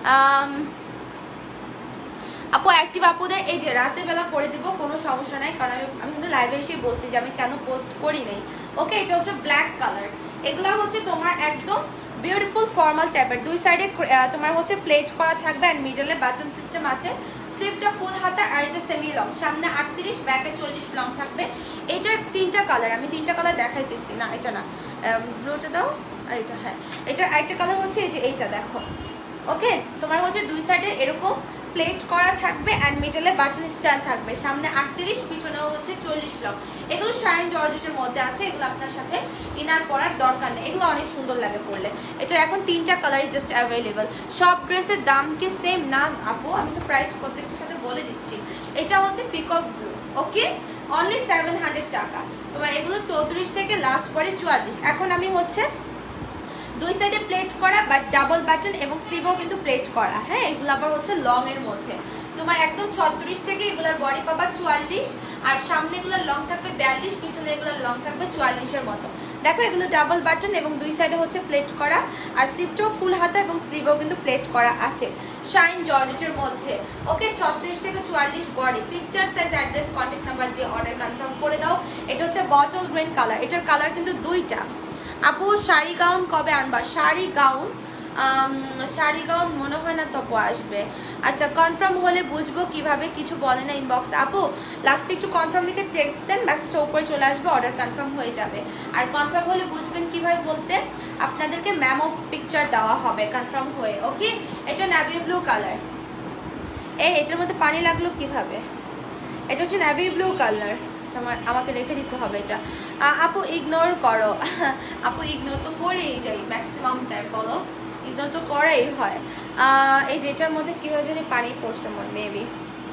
Speaker 1: আপু। অ্যাক্টিভ আপুদের এই যে রাতের বেলা করে দিব, কোনো সমস্যা নাই, কারণ আমি আমি কিন্তু লাইভে এসেই বলছি যে আমি কেন পোস্ট করি নাই, ওকে? এটা হচ্ছে ব্ল্যাক কালার। এগুলা হচ্ছে তোমার একদম বিউটিফুল ফর্মাল টাইপের, দুই সাইডে তোমার হচ্ছে প্লেট করা থাকবে অ্যান্ড মিডলে বাটন সিস্টেম আছে। স্লিভটা ফুল হাতা আর এটা সেমি লং, সামনে আটত্রিশ ব্যাকে চল্লিশ লং থাকবে। এটার তিনটা কালার, আমি তিনটা কালার দেখাইতেছি না, এটা না ব্লুটা দাও আর এটা, হ্যাঁ এটার আরেকটা কালার হচ্ছে এই যে এইটা দেখো, ওকে? তোমার হচ্ছে দুই সাইডে এরকম প্লেট করা থাকবে অ্যান্ড মিডলে বাটন স্টাইল থাকবে, সামনে আটত্রিশ পিছনেও হচ্ছে চল্লিশ লং। এগুলো শাইন জর্জেটের মধ্যে আছে, এগুলো আপনার সাথে ইনার পরার দরকার নেই, এগুলো অনেক সুন্দর লাগে পরলে। এটা এটার এখন তিনটা কালারই জাস্ট অ্যাভেলেবল। সব ড্রেসের দাম কি সেম না আপু? আমি তো প্রাইস প্রত্যেকটার সাথে বলে দিচ্ছি। এটা হচ্ছে peacock blue, okay, only seven hundred টাকা। তোমার এগুলো চৌত্রিশ থেকে লাস্ট পরে চুয়াল্লিশ। এখন আমি হচ্ছে দুই সাইডে প্লেট করা বাট ডাবল বাটন এবং স্লিভও কিন্তু প্লেট করা, হ্যাঁ, এগুলো আবার হচ্ছে লং এর মধ্যে। তোমার একদম ছত্রিশ থেকে এগুলোর বডি পাবা চুয়াল্লিশ, আর সামনে এগুলোর লং থাকবে বিয়াল্লিশ, পিছনে এগুলোর লং থাকবে চুয়াল্লিশের মতো। দেখো এগুলো ডাবল বাটন এবং দুই সাইডে হচ্ছে প্লেট করা, আর স্লিভটাও ফুল হাতা এবং স্লিভও কিন্তু প্লেট করা আছে শাইন জর্জেটের মধ্যে, ওকে। ছত্রিশ থেকে চুয়াল্লিশ body. Picture size address contact number দিয়ে অর্ডার কনফার্ম করে দাও। এটা হচ্ছে বটল গ্রিন কালার, এটার কালার কিন্তু দুইটা। আপু শাড়ি গাউন কবে আনবা? শাড়ি গাউন শাড়ি গাউন মনে হয় না তপু আসবে। আচ্ছা, কনফার্ম হলে বুঝবো কিভাবে? কিছু বলে না ইনবক্স। আপু লাস্টে একটু কনফার্ম লিখে টেক্সট দেন, মেসেজটা উপরে চলে আসবে, অর্ডার কনফার্ম হয়ে যাবে। আর কনফার্ম হলে বুঝবেন কিভাবে বলতে, আপনাদেরকে ম্যামো পিকচার দেওয়া হবে কনফার্ম হয়ে, ওকে। এটা নেভি ব্লু কালার। এই এটার মধ্যে পানি লাগলো কিভাবে? এটা হচ্ছে নেভি ব্লু কালার, আমার আমাকে রেখে দিতে হবে এটা। আপু ইগনোর করো। আপু ইগনোর তো করেই যাই ম্যাক্সিমাম টাইম, বলো ইগনোর তো করাই হয়। এই যে এটার মধ্যে কীভাবে যদি পানি পড়ছে মনে মেবি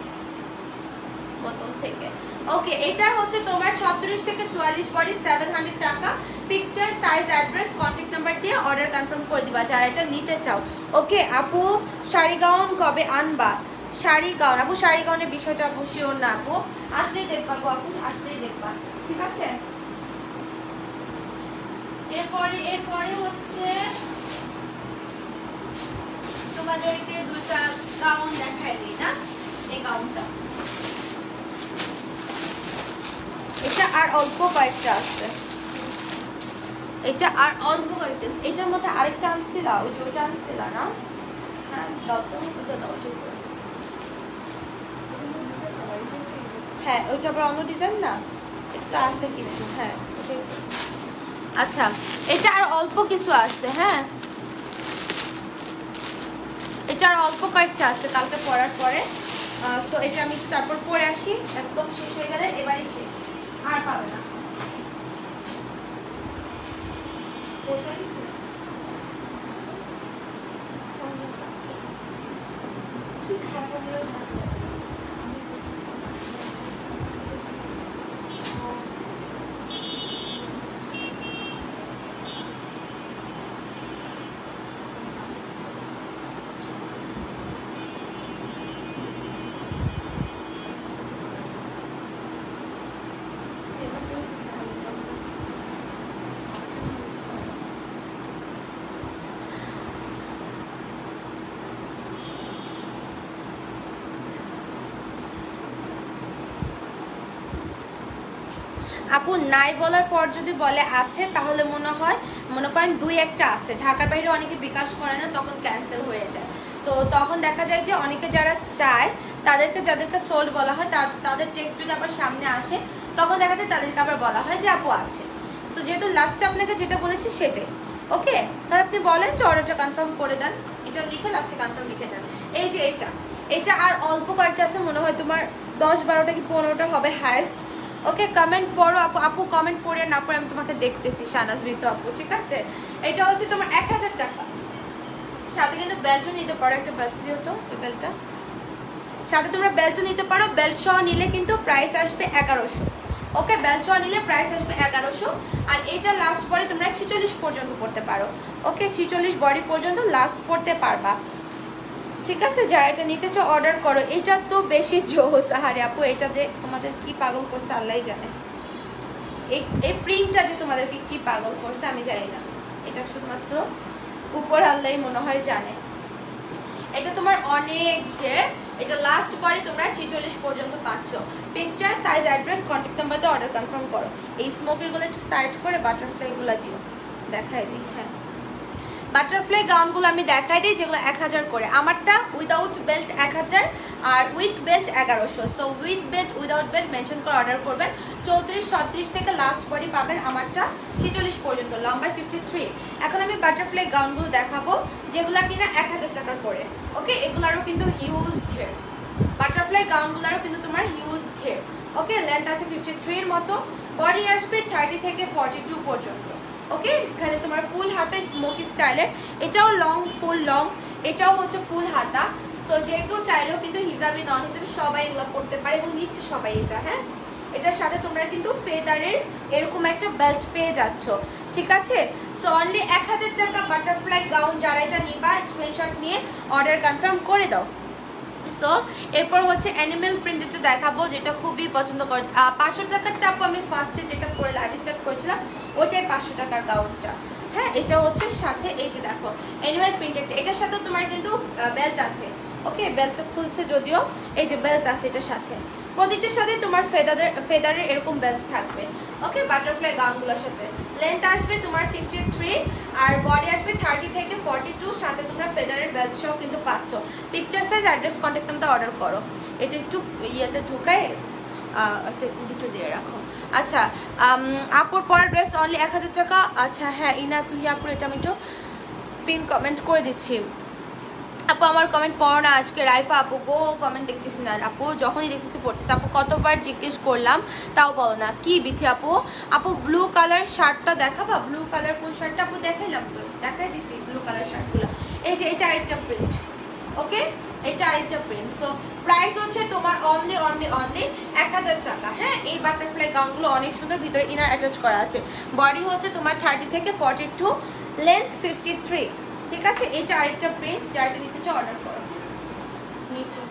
Speaker 1: বোতল থেকে, ওকে। এটার হচ্ছে তোমার ছত্রিশ থেকে চুয়াল্লিশ বডি, সেভেন হান্ড্রেড টাকা। Picture size address contact number দিয়ে অর্ডার কনফার্ম করে দিবা যারা এটা নিতে চাও, ওকে। আপু শাড়ি গাউন কবে আনবা? শাড়ি গাউন আপু শাড়ি গাউনের বিষয়টা আপু শিওর না আপু, আসলেই দেখবা গো আপু, আসলেই দেখবা, ঠিক আছে। এরপরে এরপরে হচ্ছে তোমাদেরকে দুইটা গাউন দেখাই দিই না। এই গাউনটা, এটা আর অল্প কয়েকটা আছে, এটা আর অল্প কয়েকটা। এটার মধ্যে আরেকটা আনছিল, ওই যে ওইটা আনছিল না? হ্যাঁ দাও তো, ওইটা দাও, হ্যাঁ ওইটা আবার অন্য ডিজাইন না, এটা আছে কিছু, হ্যাঁ। আচ্ছা এটা আর অল্প কিছু আছে, হ্যাঁ এটা আর অল্প কয়েকটা আছে কালকে পরার পরে। সো এটা আমি তারপর পরে আসি, একদম শেষ হয়ে গেলে এবারই শেষ, আর পাবে না। কি খারাপ আপু নাই বলার পর যদি বলে আছে, তাহলে মনে হয় মনে করেন দুই একটা আছে, ঢাকার বাইরে অনেকে বিকাশ করে না, তখন ক্যান্সেল হয়ে যায়। তো তখন দেখা যায় যে অনেকে যারা চায় তাদেরকে, যাদেরকে সোল্ড বলা হয়, তাদের টেক্সট যদি আবার সামনে আসে, তখন দেখা যায় তাদেরকে আবার বলা হয় যে আপু আছে। সো যেহেতু লাস্টে আপনাকে যেটা বলেছি সেটাই, ওকে। তাহলে আপনি বলেন যে অর্ডারটা কনফার্ম করে দেন, এটা লিখে লাস্টে কনফার্ম লিখে দেন। এই যে এটা এটা আর অল্প কয়েকটা আছে, মনে হয় তোমার দশ বারোটা কি পনেরোটা হবে হায়েস্ট, ওকে। কমেন্ট পড়ো আপু, আপু কমেন্ট পড়ে না পড়ে আমি তোমাকে দেখতেছি, শাহনাজ বিতু আপু, ঠিক আছে। এটা হচ্ছে তোমার এক হাজার টাকা, সাথে কিন্তু বেল্টও নিতে পারো, একটা বেল্ট দিও তো, ওই বেল্টটা সাথে তোমরা বেল্টও নিতে পারো। বেল্ট সহ নিলে কিন্তু প্রাইস আসবে এগারোশো, ওকে। বেল্ট সহ নিলে প্রাইস আসবে এগারোশো। আর এটা লাস্ট বডি তোমরা ছিচল্লিশ পর্যন্ত পড়তে পারো, ওকে। ছিচল্লিশ বডি পর্যন্ত লাস্ট পড়তে পারবা, ঠিক আছে। যারা এটা নিতে চাও অর্ডার করো। এটা তো বেশি জোস, আহারে আপু এটা যে তোমাদের কি পাগল করছে আল্লাহই জানে, এই এই প্রিন্টটা যে তোমাদেরকে কি পাগল করছে আমি জানি না, এটা শুধুমাত্র উপর আল্লাহই মনে হয় জানে। এটা তোমার অনেক ঘের, এটা লাস্ট পরে তোমরা ছিচল্লিশ পর্যন্ত পাচ্ছ। Picture size address contact number দিয়ে অর্ডার কনফার্ম করো। এই স্মোকিংগুলো একটু সাইড করে বাটারফ্লাইগুলো দিও, দেখাই দিই। হ্যাঁ বাটারফ্লাই গাউনগুলো আমি দেখাই দিই, যেগুলো এক হাজার করে। আমারটা উইদাউট বেল্ট এক হাজার আর উইথ বেল্ট এগারোশো। So with belt without belt mention করে অর্ডার করবেন। চৌত্রিশ ছত্রিশ থেকে লাস্ট বডি পাবেন, আমারটা ছিচল্লিশ পর্যন্ত, লম্বায় ফিফটি থ্রি। এখন আমি বাটারফ্লাই গাউনগুলো দেখাবো যেগুলো কিনা এক হাজার টাকা করে, ওকে। এগুলারও কিন্তু হিউজ ঘের, বাটারফ্লাই গাউনগুলারও কিন্তু তোমার হিউজ ঘের, ওকে। লেন্থ আছে ফিফটি থ্রির মতো, বডি আসবে থার্টি থেকে ফর্টি টু পর্যন্ত, ওকে, এখানে তোমার ফুল হাতা স্মোকি স্টাইলের, এটাও লং, ফুল লং, এটাও হচ্ছে ফুল হাতা। সো যে কেউ চাইলেও কিন্তু হিজাবি নন হিজাবি সবাই এগুলো পড়তে পারে এবং নিচ্ছে সবাই এটা। হ্যাঁ, এটার সাথে তোমরা কিন্তু ফেদারের এরকম একটা বেল্ট পেয়ে যাচ্ছ, ঠিক আছে। সো অনলি এক হাজার টাকা বাটারফ্লাই গাউন, যারা এটা নিবা স্ক্রিনশট নিয়ে অর্ডার কনফার্ম করে দাও। সো এরপর হচ্ছে অ্যানিমেল প্রিন্টেডটা দেখাবো, যেটা খুবই পছন্দ করে। পাঁচশো টাকার টাপও আমি ফার্স্টে যেটা করে লাইভ স্টার্ট করেছিলাম ওইটাই পাঁচশো টাকার গাউনটা। হ্যাঁ, এটা হচ্ছে সাথে এই যে দেখো অ্যানিমেল প্রিন্টেডটা, এটার সাথে তোমার কিন্তু বেল্ট আছে। ওকে, বেল্টটা খুলছে যদিও, এই যে বেল্ট আছে এটার সাথে, প্রতিটার সাথে তোমার ফেদারের ফেদারের এরকম বেল্ট থাকবে। ওকে, বাটারফ্লাই গাউনগুলোর সাথে লেন্থ আসবে তোমার ফিফটি থ্রি আর বডি আসবে থার্টি থেকে ফর্টি টু, সাথে তোমরা ফেদারের বেল্ট সহ কিন্তু পাচ্ছ। Picture size, address, contact number order করো। এটা একটু ইয়েতে ঢুকায় একটা দুটো দিয়ে রাখো। আচ্ছা, আপুর পর ড্রেস অনলি এক হাজার টাকা। আচ্ছা হ্যাঁ, ইনা তুই আপুর এটা আমি একটু পিন কমেন্ট করে দিচ্ছি। আপু আমার কমেন্ট পড়ো না আজকে, রাইফা আপু গো কমেন্ট দেখতেছি না আপু, যখনই দেখতেছি পড়তেছি। আপু কতবার জিজ্ঞেস করলাম তাও বলো না, কি বিথি আপু? আপু ব্লু কালার শার্টটা দেখাবা? ব্লু কালার কোন শার্টটা আপু? দেখাইলাম তো, দেখাই দিছি ব্লু কালার শার্টগুলো। এই যে এটা আরেকটা প্রিন্ট, ওকে, এটা আরেকটা প্রিন্ট। সো প্রাইস হচ্ছে তোমার অনলি অনলি অনলি এক হাজার টাকা। হ্যাঁ, এই বাটারফ্লাই গাউনগুলো অনেক সুন্দর, ভিতরে ইনার অ্যাটাচ করা আছে। বডি হচ্ছে তোমার থার্টি থেকে forty two, length fifty three, ঠিক আছে। এটা আরেকটা প্রিন্ট, যারটা নিতে চাও অর্ডার করো। নিচে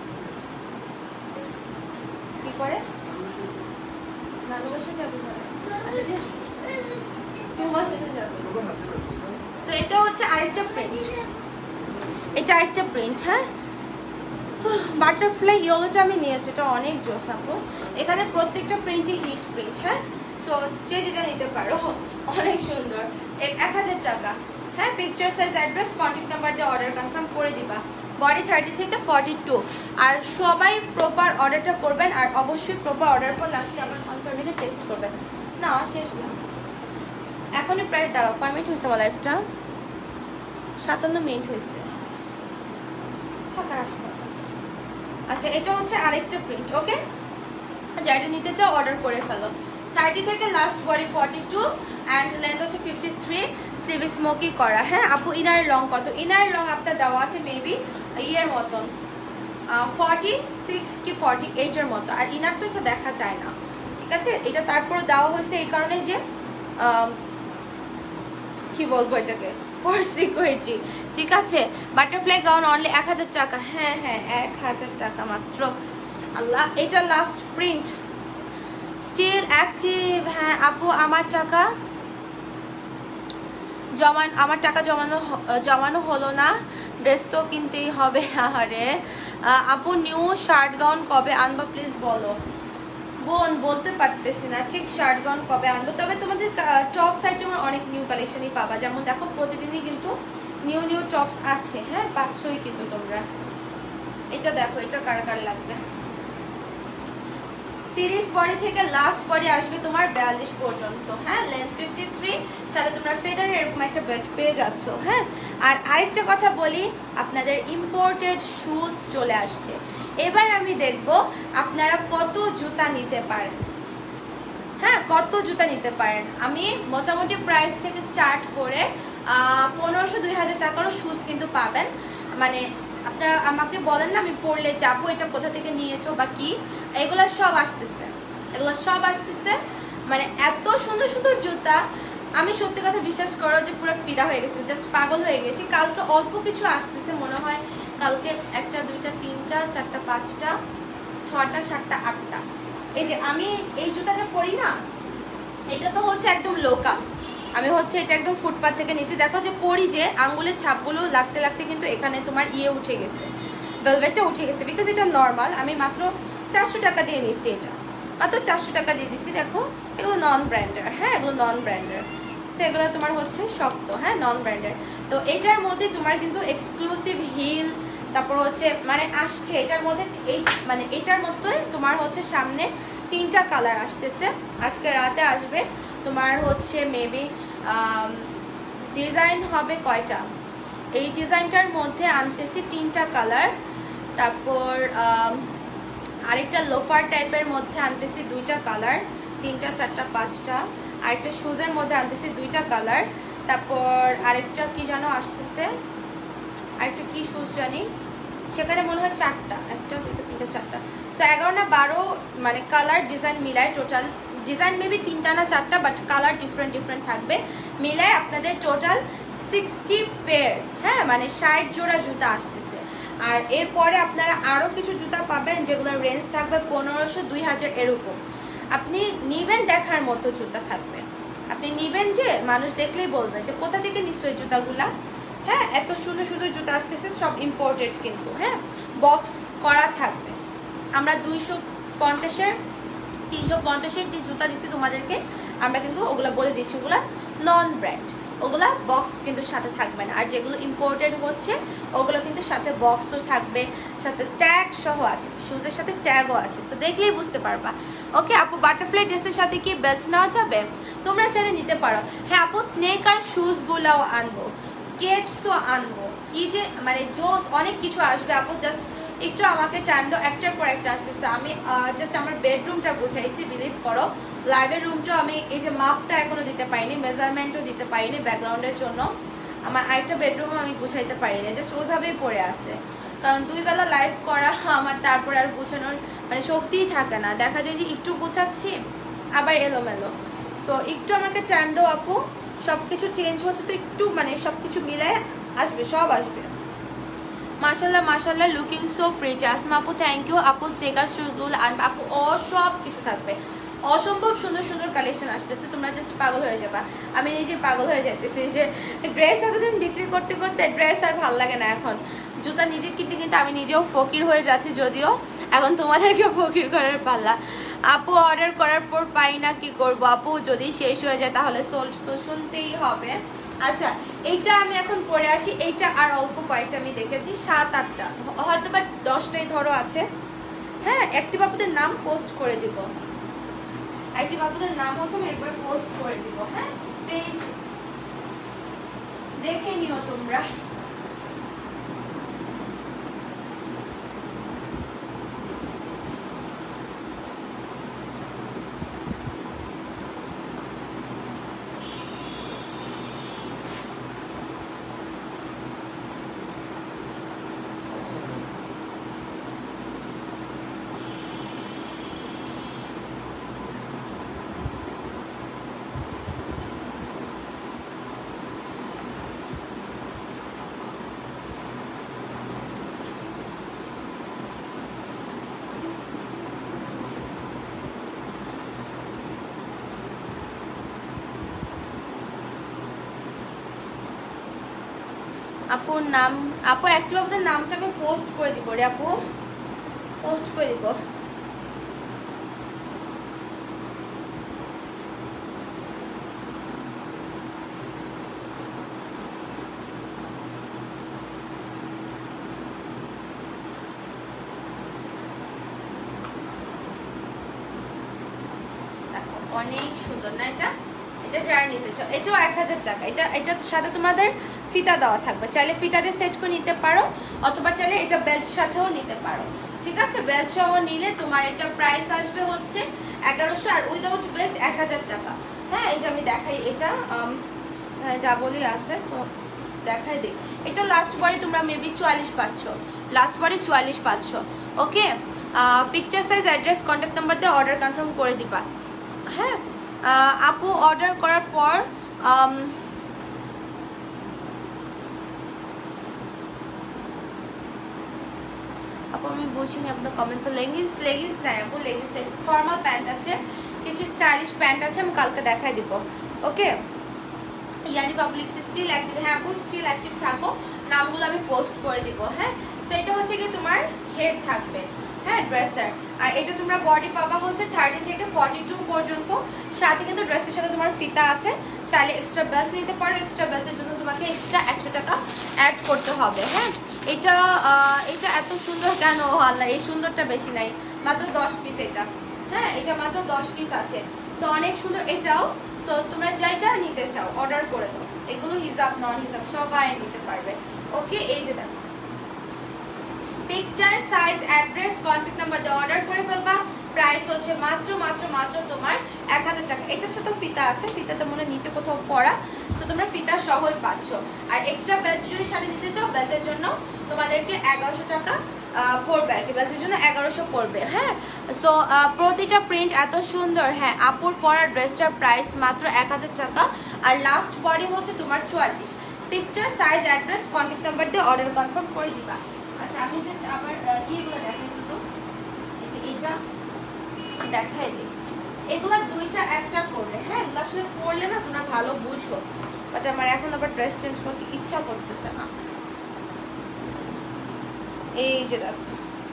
Speaker 1: কি করে ভালোবাসা যাবে? আচ্ছা দিয়ে তোমার সাথে যাবে। সো এটা হচ্ছে আরেকটা প্রিন্ট, এটা আরেকটা প্রিন্ট। হ্যাঁ, বাটারফ্লাই ইয়েলোটা আমি নিয়েছি, এটা অনেক জোস আপু। এখানে প্রত্যেকটা প্রিন্টই হিট প্রিন্ট। হ্যাঁ, সো যে যেটা নিতে পারো, অনেক সুন্দর। এক হাজার টাকা। হ্যাঁ, picture size, address, contact number দিয়ে অর্ডার কনফার্ম করে দিবা। বডি থার্টি থেকে ফর্টি টু, আর সবাই প্রপার অর্ডারটা করবেন, আর অবশ্যই প্রপার অর্ডার পর লাস্টে আবার কনফার্মেশন টেস্ট করবেন। না শেষ না, এখনই প্রায় দাঁড়াও, কয় মিনিট হয়েছে আমার লাইফটা? সাতান্ন মিনিট হয়েছে, থাকার আসবে। আচ্ছা, এটা হচ্ছে আরেকটা প্রিন্ট। ওকে, যেটা নিতে চাও অর্ডার করে ফেলো। থার্টি থেকে last, body forty two and length হচ্ছে ফিফটি থ্রি, স্লিভ স্মোকি করা। হ্যাঁ আপু, ইনার লং কত? ইনার লং আপনার দেওয়া আছে মেবি ইয়ের মতন ফর্টি সিক্স কি ফর্টি এইটের মতো, আর ইনার তো এটা দেখা যায় না, ঠিক আছে। এটা তারপরে দেওয়া হয়েছে এই কারণে যে কি বলবো এটাকে, ফর সিকিউরিটি, ঠিক আছে। বাটারফ্লাই গাউন অনলি এক হাজার টাকা। হ্যাঁ হ্যাঁ, এক হাজার টাকা মাত্র। আল্লাহ, এটা লাস্ট প্রিন্ট, স্টিল অ্যাক্টিভ। হ্যাঁ আপু, আমার টাকা জমান আমার টাকা জমানো জমানো হলো না, ড্রেস তো কিনতেই হবে। আরে আপু, নিউ শার্ট গাউন কবে আনবা প্লিজ বলো। বোন বলতে পারতেছি না ঠিক শার্ট গাউন কবে আনবো, তবে তোমাদের টপ সাইটে আমার অনেক নিউ কালেকশনই পাবা। যেমন দেখো প্রতিদিনই কিন্তু নিউ নিউ টপস আছে। হ্যাঁ, পাচ্ছই কিন্তু তোমরা। এটা দেখো, এটা কারা কার লাগবে। তিরিশ বডি থেকে লাস্ট বডি আসবে তোমার বিয়াল্লিশ পর্যন্ত। হ্যাঁ, লেন্থ ফিফটি থ্রি, সাথে তোমরা ফেদারের এরকম একটা বেল্ট পেয়ে যাচ্ছ। হ্যাঁ, আর আরেকটা কথা বলি, আপনাদের ইম্পোর্টেড শুজ চলে আসছে। এবার আমি দেখব আপনারা কত জুতা নিতে পারেন। হ্যাঁ, কত জুতা নিতে পারেন। আমি মোটামুটি প্রাইস থেকে স্টার্ট করে পনেরোশো দুই হাজার টাকারও শুজ কিন্তু পাবেন। মানে আপনারা আমাকে বলেন না, আমি পড়লে যাবো এটা কোথা থেকে নিয়েছো বা কি, এগুলো সব আসতেছে, এগুলো সব আসতেছে। মানে এত সুন্দর সুন্দর জুতা, আমি সত্যি কথা বিশ্বাস করো যে পুরো ফিদা হয়ে গেছি, জাস্ট পাগল হয়ে গেছি। কালকে অল্প কিছু আসতেছে মনে হয়, কালকে একটা দুইটা তিনটা চারটা পাঁচটা ছটা সাতটা আটটা। এই যে আমি এই জুতাটা পরি না, এটা তো হচ্ছে একদম লোকা, আমি হচ্ছে এটা একদম ফুটপাথ থেকে নিচে। দেখো যে পরি যে আঙ্গুলের ছাপগুলো লাগতে লাগতে কিন্তু এখানে তোমার ইয়ে উঠে গেছে, ভেলভেটটা উঠে গেছে, বিকজ এটা নর্মাল। আমি মাত্র চারশো টাকা দিয়ে নিচ্ছি, এটা মাত্র চারশো টাকা দিয়ে দিচ্ছি। দেখো এগুলো নন ব্র্যান্ডের। হ্যাঁ, এগুলো নন ব্র্যান্ডের, সেগুলো তোমার হচ্ছে শক্ত। হ্যাঁ, নন ব্র্যান্ডের। তো এটার মধ্যে তোমার কিন্তু এক্সক্লুসিভ হিল, তারপর হচ্ছে মানে আসছে এটার মধ্যে, এই মানে এটার মধ্যে তোমার হচ্ছে সামনে তিনটা কালার আসতেছে, আজকে রাতে আসবে। তোমার হচ্ছে মেবি ডিজাইন হবে কয়টা, এই ডিজাইনটার মধ্যে আনতেছি তিনটা কালার। তারপর আরেকটা লোফার টাইপের মধ্যে আনতেছি দুইটা কালার, তিনটা চারটা পাঁচটা। আরেকটা শুজের মধ্যে আনতেছি দুইটা কালার, তারপর আরেকটা কি যেন আসতেছে, আরেকটা কি শুজ জানি, সেখানে মনে হয় চারটা, একটা দুটো তিনটা চারটা, সো এগারো না বারো মানে কালার ডিজাইন মিলায় টোটাল ডিজাইন মেবি তিনটা না চারটা, বাট কালার ডিফারেন্ট ডিফারেন্ট থাকবে, মিলায় আপনাদের টোটাল সিক্সটি পেয়ার, হ্যাঁ মানে ষাট জোড়া জুতা আসতেছে। আর এরপরে আপনারা আরও কিছু জুতা পাবেন যেগুলোর রেঞ্জ থাকবে পনেরোশো দুই হাজার এরকম। আপনি নিবেন দেখার মতো জুতা থাকবে, আপনি নিবেন যে মানুষ দেখলেই বলবে যে কোথা থেকে নিশ্চয়ই জুতাগুলা, হ্যাঁ এত সুন্দর সুন্দর জুতা আসতেছে, সব ইম্পোর্টেড কিন্তু, হ্যাঁ বক্স করা থাকবে। আমরা দুইশো পঞ্চাশের তিনশো পঞ্চাশের যে জুতা দিচ্ছি তোমাদেরকে, আমরা কিন্তু ওগুলো বলে দিচ্ছি ওগুলা নন ব্র্যান্ড, ওগুলা বক্স কিন্তু সাথে থাকবে না। আর যেগুলো ইম্পোর্টেড হচ্ছে ওগুলো কিন্তু সাথে বক্সও থাকবে, সাথে ট্যাগ সহ আছে, শুজের সাথে ট্যাগও আছে, তো দেখলেই বুঝতে পারবা। ওকে আপু, বাটারফ্লাই ড্রেসের সাথে কি বেল্ট নেওয়া যাবে? তোমরা চাইলে নিতে পারো। হ্যাঁ আপু, স্নেক আর শুজগুলাও আনবো, কেটসও আনবো, কি যে মানে জোস অনেক কিছু আসবে আপু, জাস্ট একটু আমাকে টাইম দাও, একটার পর একটা আসতেছে। আমি জাস্ট আমার বেডরুমটা গুছাইছি, বিলিভ করো লাইভের রুমটাও আমি এই যে মাপটা এখনো দিতে পারিনি, মেজারমেন্টও দিতে পারিনি ব্যাকগ্রাউন্ডের জন্য, আমার আরেকটা বেডরুমও আমি গুছাইতে পারিনি, জাস্ট ওইভাবেই পড়ে আছে, কারণ দুই বেলা লাইভ করা আমার তারপরে আর গুছানোর মানে শক্তিই থাকে না, দেখা যায় যে একটু গুছাচ্ছি আবার এলোমেলো, সো একটু আমাকে টাইম দাও আপু, সব কিছু চেঞ্জ হচ্ছে তো একটু মানে সব কিছু মিলায় আসবে, সব আসবে। মাশাল্লাহ মাশাল্লাহ, লুকিং সো প্রিটি। আসমা আপু থ্যাংক ইউ। আপু স্নেকার শুজগুলো আনবে আপু, ও সব কিছু থাকবে, অসম্ভব সুন্দর সুন্দর কালেকশন আসতেছে, তোমরা জাস্ট পাগল হয়ে যাবা, আমি নিজে পাগল হয়ে যাইতেছি যে ড্রেস এতদিন বিক্রি করতে করতে ড্রেস আর ভাল লাগে না, এখন জুতা নিজে কিনতে কিনতে আমি নিজেও ফকির হয়ে যাচ্ছি, যদিও এখন তোমাদেরকেও ফকির করার পাল্লা। আপু অর্ডার করার পর পাই না, কি করবো আপু, যদি শেষ হয়ে যায় তাহলে সোল্ড তো শুনতেই হবে। আচ্ছা এইটা আমি এখন পরে আসি, এইটা আর অল্প কয়েকটা আমি দেখেছি, সাত আটটা হয়তো বা দশটাই ধরো আছে, হ্যাঁ একটি বাবুদের নাম পোস্ট করে দিব, একটি বাবুদের নাম হচ্ছে আমি একবার পোস্ট করে দিব, হ্যাঁ পেজ দেখে নিও তোমরা। আপুর নাম, আপু অ্যাক্টিভ আপনাদের নামটা আমি পোস্ট করে দিব রে আপু, পোস্ট করে দিব। অনেক সুন্দর না এটা, এটা যারা নিতে চাও এটাও এক হাজার টাকা, এটা এটার সাথে তোমাদের ফিতা দেওয়া থাকবে, চাইলে ফিতা দিয়ে সেট করে নিতে পারো, অথবা চাইলে এটা বেল্ট সাথেও নিতে পারো, ঠিক আছে। বেল্ট সহ নিলে তোমার এটার প্রাইস আসবে হচ্ছে এগারোশো, আর উইদাউট বেল্ট এক হাজার টাকা। হ্যাঁ এই যে আমি দেখাই, এটা ডাবলই আছে, সো দেখাই দিই, এটা লাস্ট বারে তোমরা মেবি চুয়াল্লিশ পাচ্ছ, লাস্ট বারে চুয়াল্লিশ পাচ্ছ। Okay picture size address contact number দিয়ে অর্ডার কনফার্ম করে দিবা। হ্যাঁ আপু অর্ডার করার পর আপু আমি বুঝিনি আপনার কমেন্ট, তো লেগিংস লেগিংস নাই আপু, লেগিংস নেই, ফর্মাল প্যান্ট আছে, কিছু স্টাইলিশ প্যান্ট আছে, আমি কালকে দেখাই দিব। ওকে ইয়ানি পাবলিক স্টিল অ্যাক্টিভ, হ্যাঁ আপু স্টিল অ্যাক্টিভ থাকো, নামগুলো আমি পোস্ট করে দিব। হ্যাঁ সো এটা হচ্ছে কি তোমার ঘের থাকবে, হ্যাঁ ড্রেসার, আর এটা তোমরা বডি পাবা হচ্ছে থার্টি থেকে ফর্টি টু পর্যন্ত, সাথে কিন্তু ড্রেসের সাথে তোমার ফিতা আছে, চাইলে এক্সট্রা বেল্ট নিতে পারো, এক্সট্রা বেল্টের জন্য তোমাকে এক্সট্রা একশো টাকা অ্যাড করতে হবে। হ্যাঁ এটা এটা এত সুন্দর কেন আল্লাহ, এই সুন্দরটা বেশি নাই, মাত্র দশ পিস এটা, হ্যাঁ এটা মাত্র দশ পিস আছে, সো অনেক সুন্দর এটাও। সো তোমরা যেটা নিতে চাও অর্ডার করে দাও, এগুলো হিজাব নন হিজাব সবাই নিতে পারবে। ওকে এই যে দেখো picture size address contact number দিয়ে অর্ডার করে ফেলবা। প্রাইস হচ্ছে মাত্র মাত্র মাত্র তোমার এক হাজার টাকা। এটার সাথে ফিতা আছে, ফিতাটা মনে নিচে কোথাও পড়া, সো তোমরা ফিতা সহই পাচ্ছ। আর এক্সট্রা বেল্ট যদি সাথে দিতে চাও, বেল্টের জন্য তোমাদেরকে এগারোশো টাকা পড়বে আর কি, বেল্টের জন্য এগারোশো পড়বে। হ্যাঁ, সো প্রতিটা প্রিন্ট এত সুন্দর। হ্যাঁ, আপুর পরার ড্রেসটার প্রাইস মাত্র এক হাজার টাকা। আর লাস্ট বডি হচ্ছে তোমার চুয়াল্লিশ। Picture size address contact number দিয়ে অর্ডার কনফার্ম করে দিবা। আচ্ছা, আমি জাস্ট আবার ইয়েগুলো দেখাই, শুধু এই যে এটা দেখাই দিই। এগুলো দুইটা একটা করলে, হ্যাঁ এগুলো আসলে পড়লে না তোমরা ভালো বুঝো, বাট আমার এখন আবার ড্রেস চেঞ্জ করতে ইচ্ছা করতেছে না। এই যে দেখো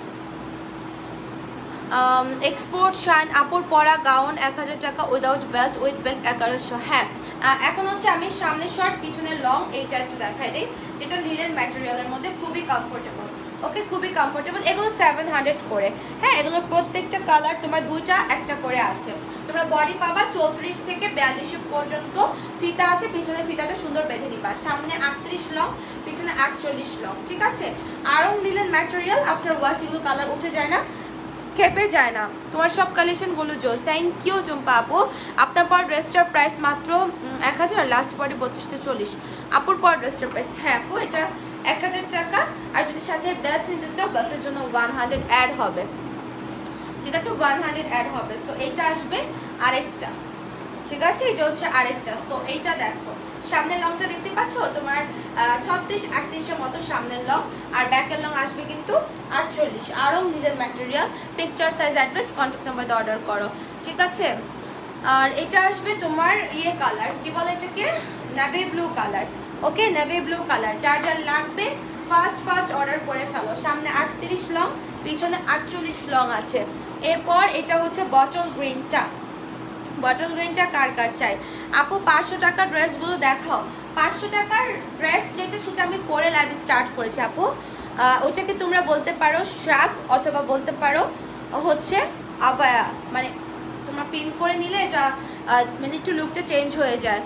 Speaker 1: এক্সপোর্ট শাইন আপুর পরা গাউন এক হাজার টাকা উইদাউট বেল্ট, উইথ বেল্ট এগারোশো। হ্যাঁ, এখন হচ্ছে আমি সামনে শর্ট পিছনে লং, এইটা একটু দেখাই দিই, যেটা লিনেন ম্যাটেরিয়ালের মধ্যে খুবই কমফোর্টেবল। ওকে, খুবই কমফোর্টেবল। এগুলো সেভেন হান্ড্রেড করে। হ্যাঁ, এগুলোর প্রত্যেকটা কালার তোমার দুইটা একটা করে আছে। তোমরা বডি পাবা চৌত্রিশ থেকে বিয়াল্লিশ পর্যন্ত ফিতা আছে, পিছনে ফিতাটা সুন্দর বেঁধে দিবা। সামনে আটত্রিশ লং, পিছনে আটচল্লিশ লং। ঠিক আছে, Aarong linen material, after wash এগুলো কালার উঠে যায় না, খেপে যায় না। তোমার সব কালেকশনগুলো জোস। থ্যাংক ইউ চুম্পা আপু। আপনার পর ড্রেসটার প্রাইস মাত্র এক হাজার, লাস্ট বডি বত্রিশ থেকে চল্লিশ। আপুর পর ড্রেসটার প্রাইস, হ্যাঁ আপু এটা এক হাজার টাকা। আর যদি সাথে বেল্ট নিতে চাও, বেল্টের জন্য ওয়ান হান্ড্রেড অ্যাড হবে। ঠিক আছে, ওয়ান হান্ড্রেড অ্যাড হবে। সো এইটা আসবে আরেকটা। ঠিক আছে, এটা হচ্ছে আরেকটা। সো এইটা দেখো, সামনের লংটা দেখতে পাচ্ছ তোমার ছত্রিশ আটত্রিশের মতো সামনের লং, আর ব্যাকের লং আসবে কিন্তু আটচল্লিশ। আরও linen material. Picture size address contact number দিয়ে অর্ডার করো। ঠিক আছে, আর এটা আসবে তোমার ইয়ে কালার, কি বলে এটাকে, navy blue colour. Okay, navy blue colour. যার যার লাগবে ফার্স্ট ফার্স্ট অর্ডার করে ফেলো। সামনে আটত্রিশ লং, পিছনে আটচল্লিশ লং আছে। এরপর এটা হচ্ছে বটল গ্রিনটা। বটল গ্রিনটা কার কার চাই আপু? পাঁচশো টাকার ড্রেসগুলো দেখাও। পাঁচশো টাকার ড্রেস যেটা, সেটা আমি পরে লাইভ স্টার্ট করেছি আপু। ওইটাকে তোমরা বলতে পারো শ্রাগ, অথবা বলতে পারো হচ্ছে আবায়া। মানে তোমরা পিন করে নিলে এটা মানে একটু লুকটা চেঞ্জ হয়ে যায়।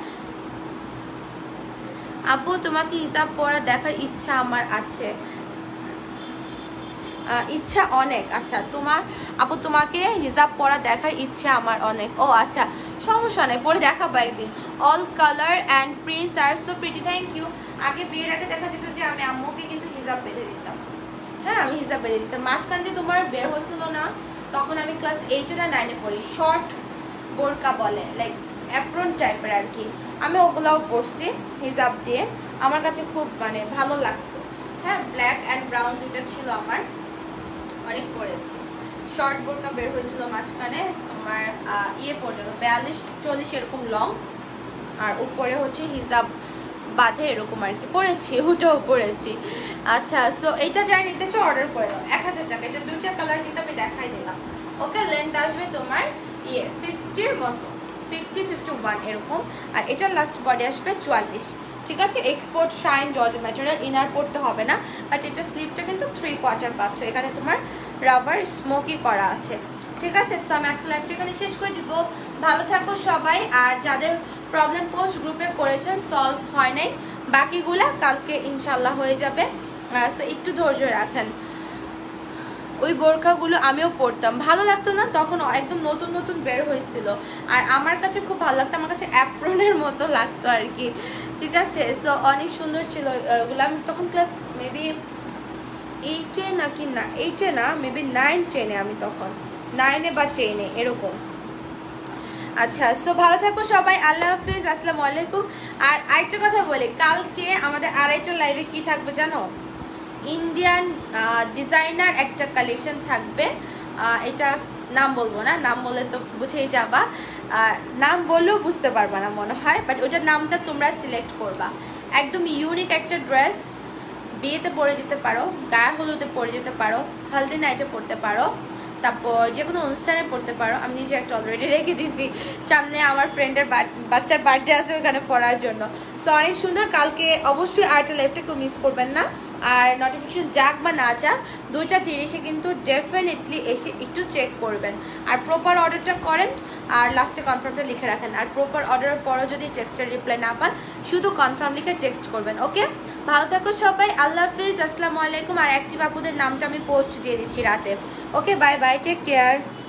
Speaker 1: আপু তোমাকে হিজাব পরা দেখার ইচ্ছা আমার আছে, ইচ্ছা অনেক। আচ্ছা, তোমার আপু তোমাকে হিজাব পরা দেখার ইচ্ছা আমার অনেক। ও আচ্ছা, সমস্যা নেই, পরে দেখাবো একদিন। অল কালার অ্যান্ড প্রিন্টস আর সো প্রিটি। Thank you. আগে বিয়ের আগে দেখা যেত যে আমি আম্মুকে কিন্তু হিজাব বেঁধে দিতাম। হ্যাঁ, আমি হিজাব বেঁধে দিতাম। মাঝখান দিয়ে তোমার বের হয়েছিল না, তখন আমি ক্লাস এইটে না নাইনে পড়ি। শর্ট বোরকা বলে, লাইক অ্যাপ্রন টাইপের আর কি। আমি ওগুলাও পরছি হিজাব দিয়ে, আমার কাছে খুব মানে ভালো লাগতো। হ্যাঁ, ব্ল্যাক অ্যান্ড ব্রাউন দুটো ছিল আমার, অনেক পরেছি। শর্ট বোরকা বের হয়েছিল মাঝখানে তোমার ইয়ে পর্যন্ত বিয়াল্লিশ চল্লিশ এরকম লং, আর উপরে হচ্ছে হিজাব বাঁধে এরকম আর কি পরেছি, ওটাও পরেছি। আচ্ছা, সো এইটা যাই নিতে চাও অর্ডার করে দাও। এক হাজার টাকা। এটা দুইটা কালার কিন্তু আমি দেখাই দিলাম। ওকে, লেন্থ আসবে তোমার ইয়ে ফিফটির মতো, ফিফটি ফিফটি ওয়ান এরকম। আর এটার লাস্ট বডি আসবে চুয়াল্লিশ। ঠিক আছে, export shine georgette material. Inner পড়তে হবে না, বাট এটা স্লিভটা কিন্তু থ্রি কোয়ার্টার পাচ্ছ। এখানে তোমার রাবার স্মোকি করা আছে। ঠিক আছে, সো আমি আজকে লাইভটা এখানে শেষ করে দিব। ভালো থাকো সবাই। আর যাদের প্রবলেম পোস্ট গ্রুপে করেছেন সলভ হয় নাই, বাকিগুলা কালকে ইনশাল্লাহ হয়ে যাবে। সো একটু ধৈর্য রাখেন। ওই বোরখাগুলো আমিও পরতাম, ভালো লাগতো না তখন, একদম নতুন নতুন বের হয়েছিল। আর আমার কাছে খুব ভালো লাগতো, আমার কাছে অ্যাপ্রনের মতো লাগতো আর কি। ঠিক আছে, সো অনেক সুন্দর ছিল ওগুলো। আমি তখন ক্লাস মেবি এইটে নাকি না, এইটে না মেবি নাইন টেনে, আমি তখন নাইনে বা টেনে এরকম। আচ্ছা, সো ভালো থাকো সবাই। আল্লাহ হাফিজ, আসসালামু আলাইকুম। আর আরেকটা কথা বলি, কালকে আমাদের আড়াইটা লাইভে কি থাকবে জানো? ইন্ডিয়ান ডিজাইনার একটা কালেকশন থাকবে। এটা নাম বলবো না, নাম বললে তো বুঝেই যাবা, নাম বললেও বুঝতে পারবা না মনে হয়, বাট ওটার নামটা তোমরা সিলেক্ট করবা। একদম ইউনিক একটা ড্রেস, বিয়েতে পরে যেতে পারো, গায়ে হলুদে পরে যেতে পারো, হলদি নাইটে পরতে পারো, তারপর যে কোনো অনুষ্ঠানে পড়তে পারো। আমি নিজে একটা অলরেডি রেখে দিয়েছি, সামনে আমার ফ্রেন্ডের বাচ্চার বার্থডে আছে ওখানে পড়ার জন্য। সো অনেক সুন্দর। কালকে অবশ্যই আর্টের লাইফটা কেউ মিস করবেন না। আর নোটিফিকেশন যাক বা না যাক দুইটা তিরিশে কিন্তু ডেফিনেটলি এসে একটু চেক করবেন আর প্রপার অর্ডারটা করেন আর লাস্টে কনফার্মটা লিখে রাখেন। আর প্রপার অর্ডারের পরও যদি টেক্সটের রিপ্লাই না পান শুধু কনফার্ম লিখে টেক্সট করবেন। ওকে, ভালো থাকো সবাই, আল্লাহ হাফিজ, আসসালামু আলাইকুম। আর অ্যাক্টিভ আপুদের নামটা আমি পোস্ট দিয়ে দিচ্ছি রাতে। Okay, bye bye, take care.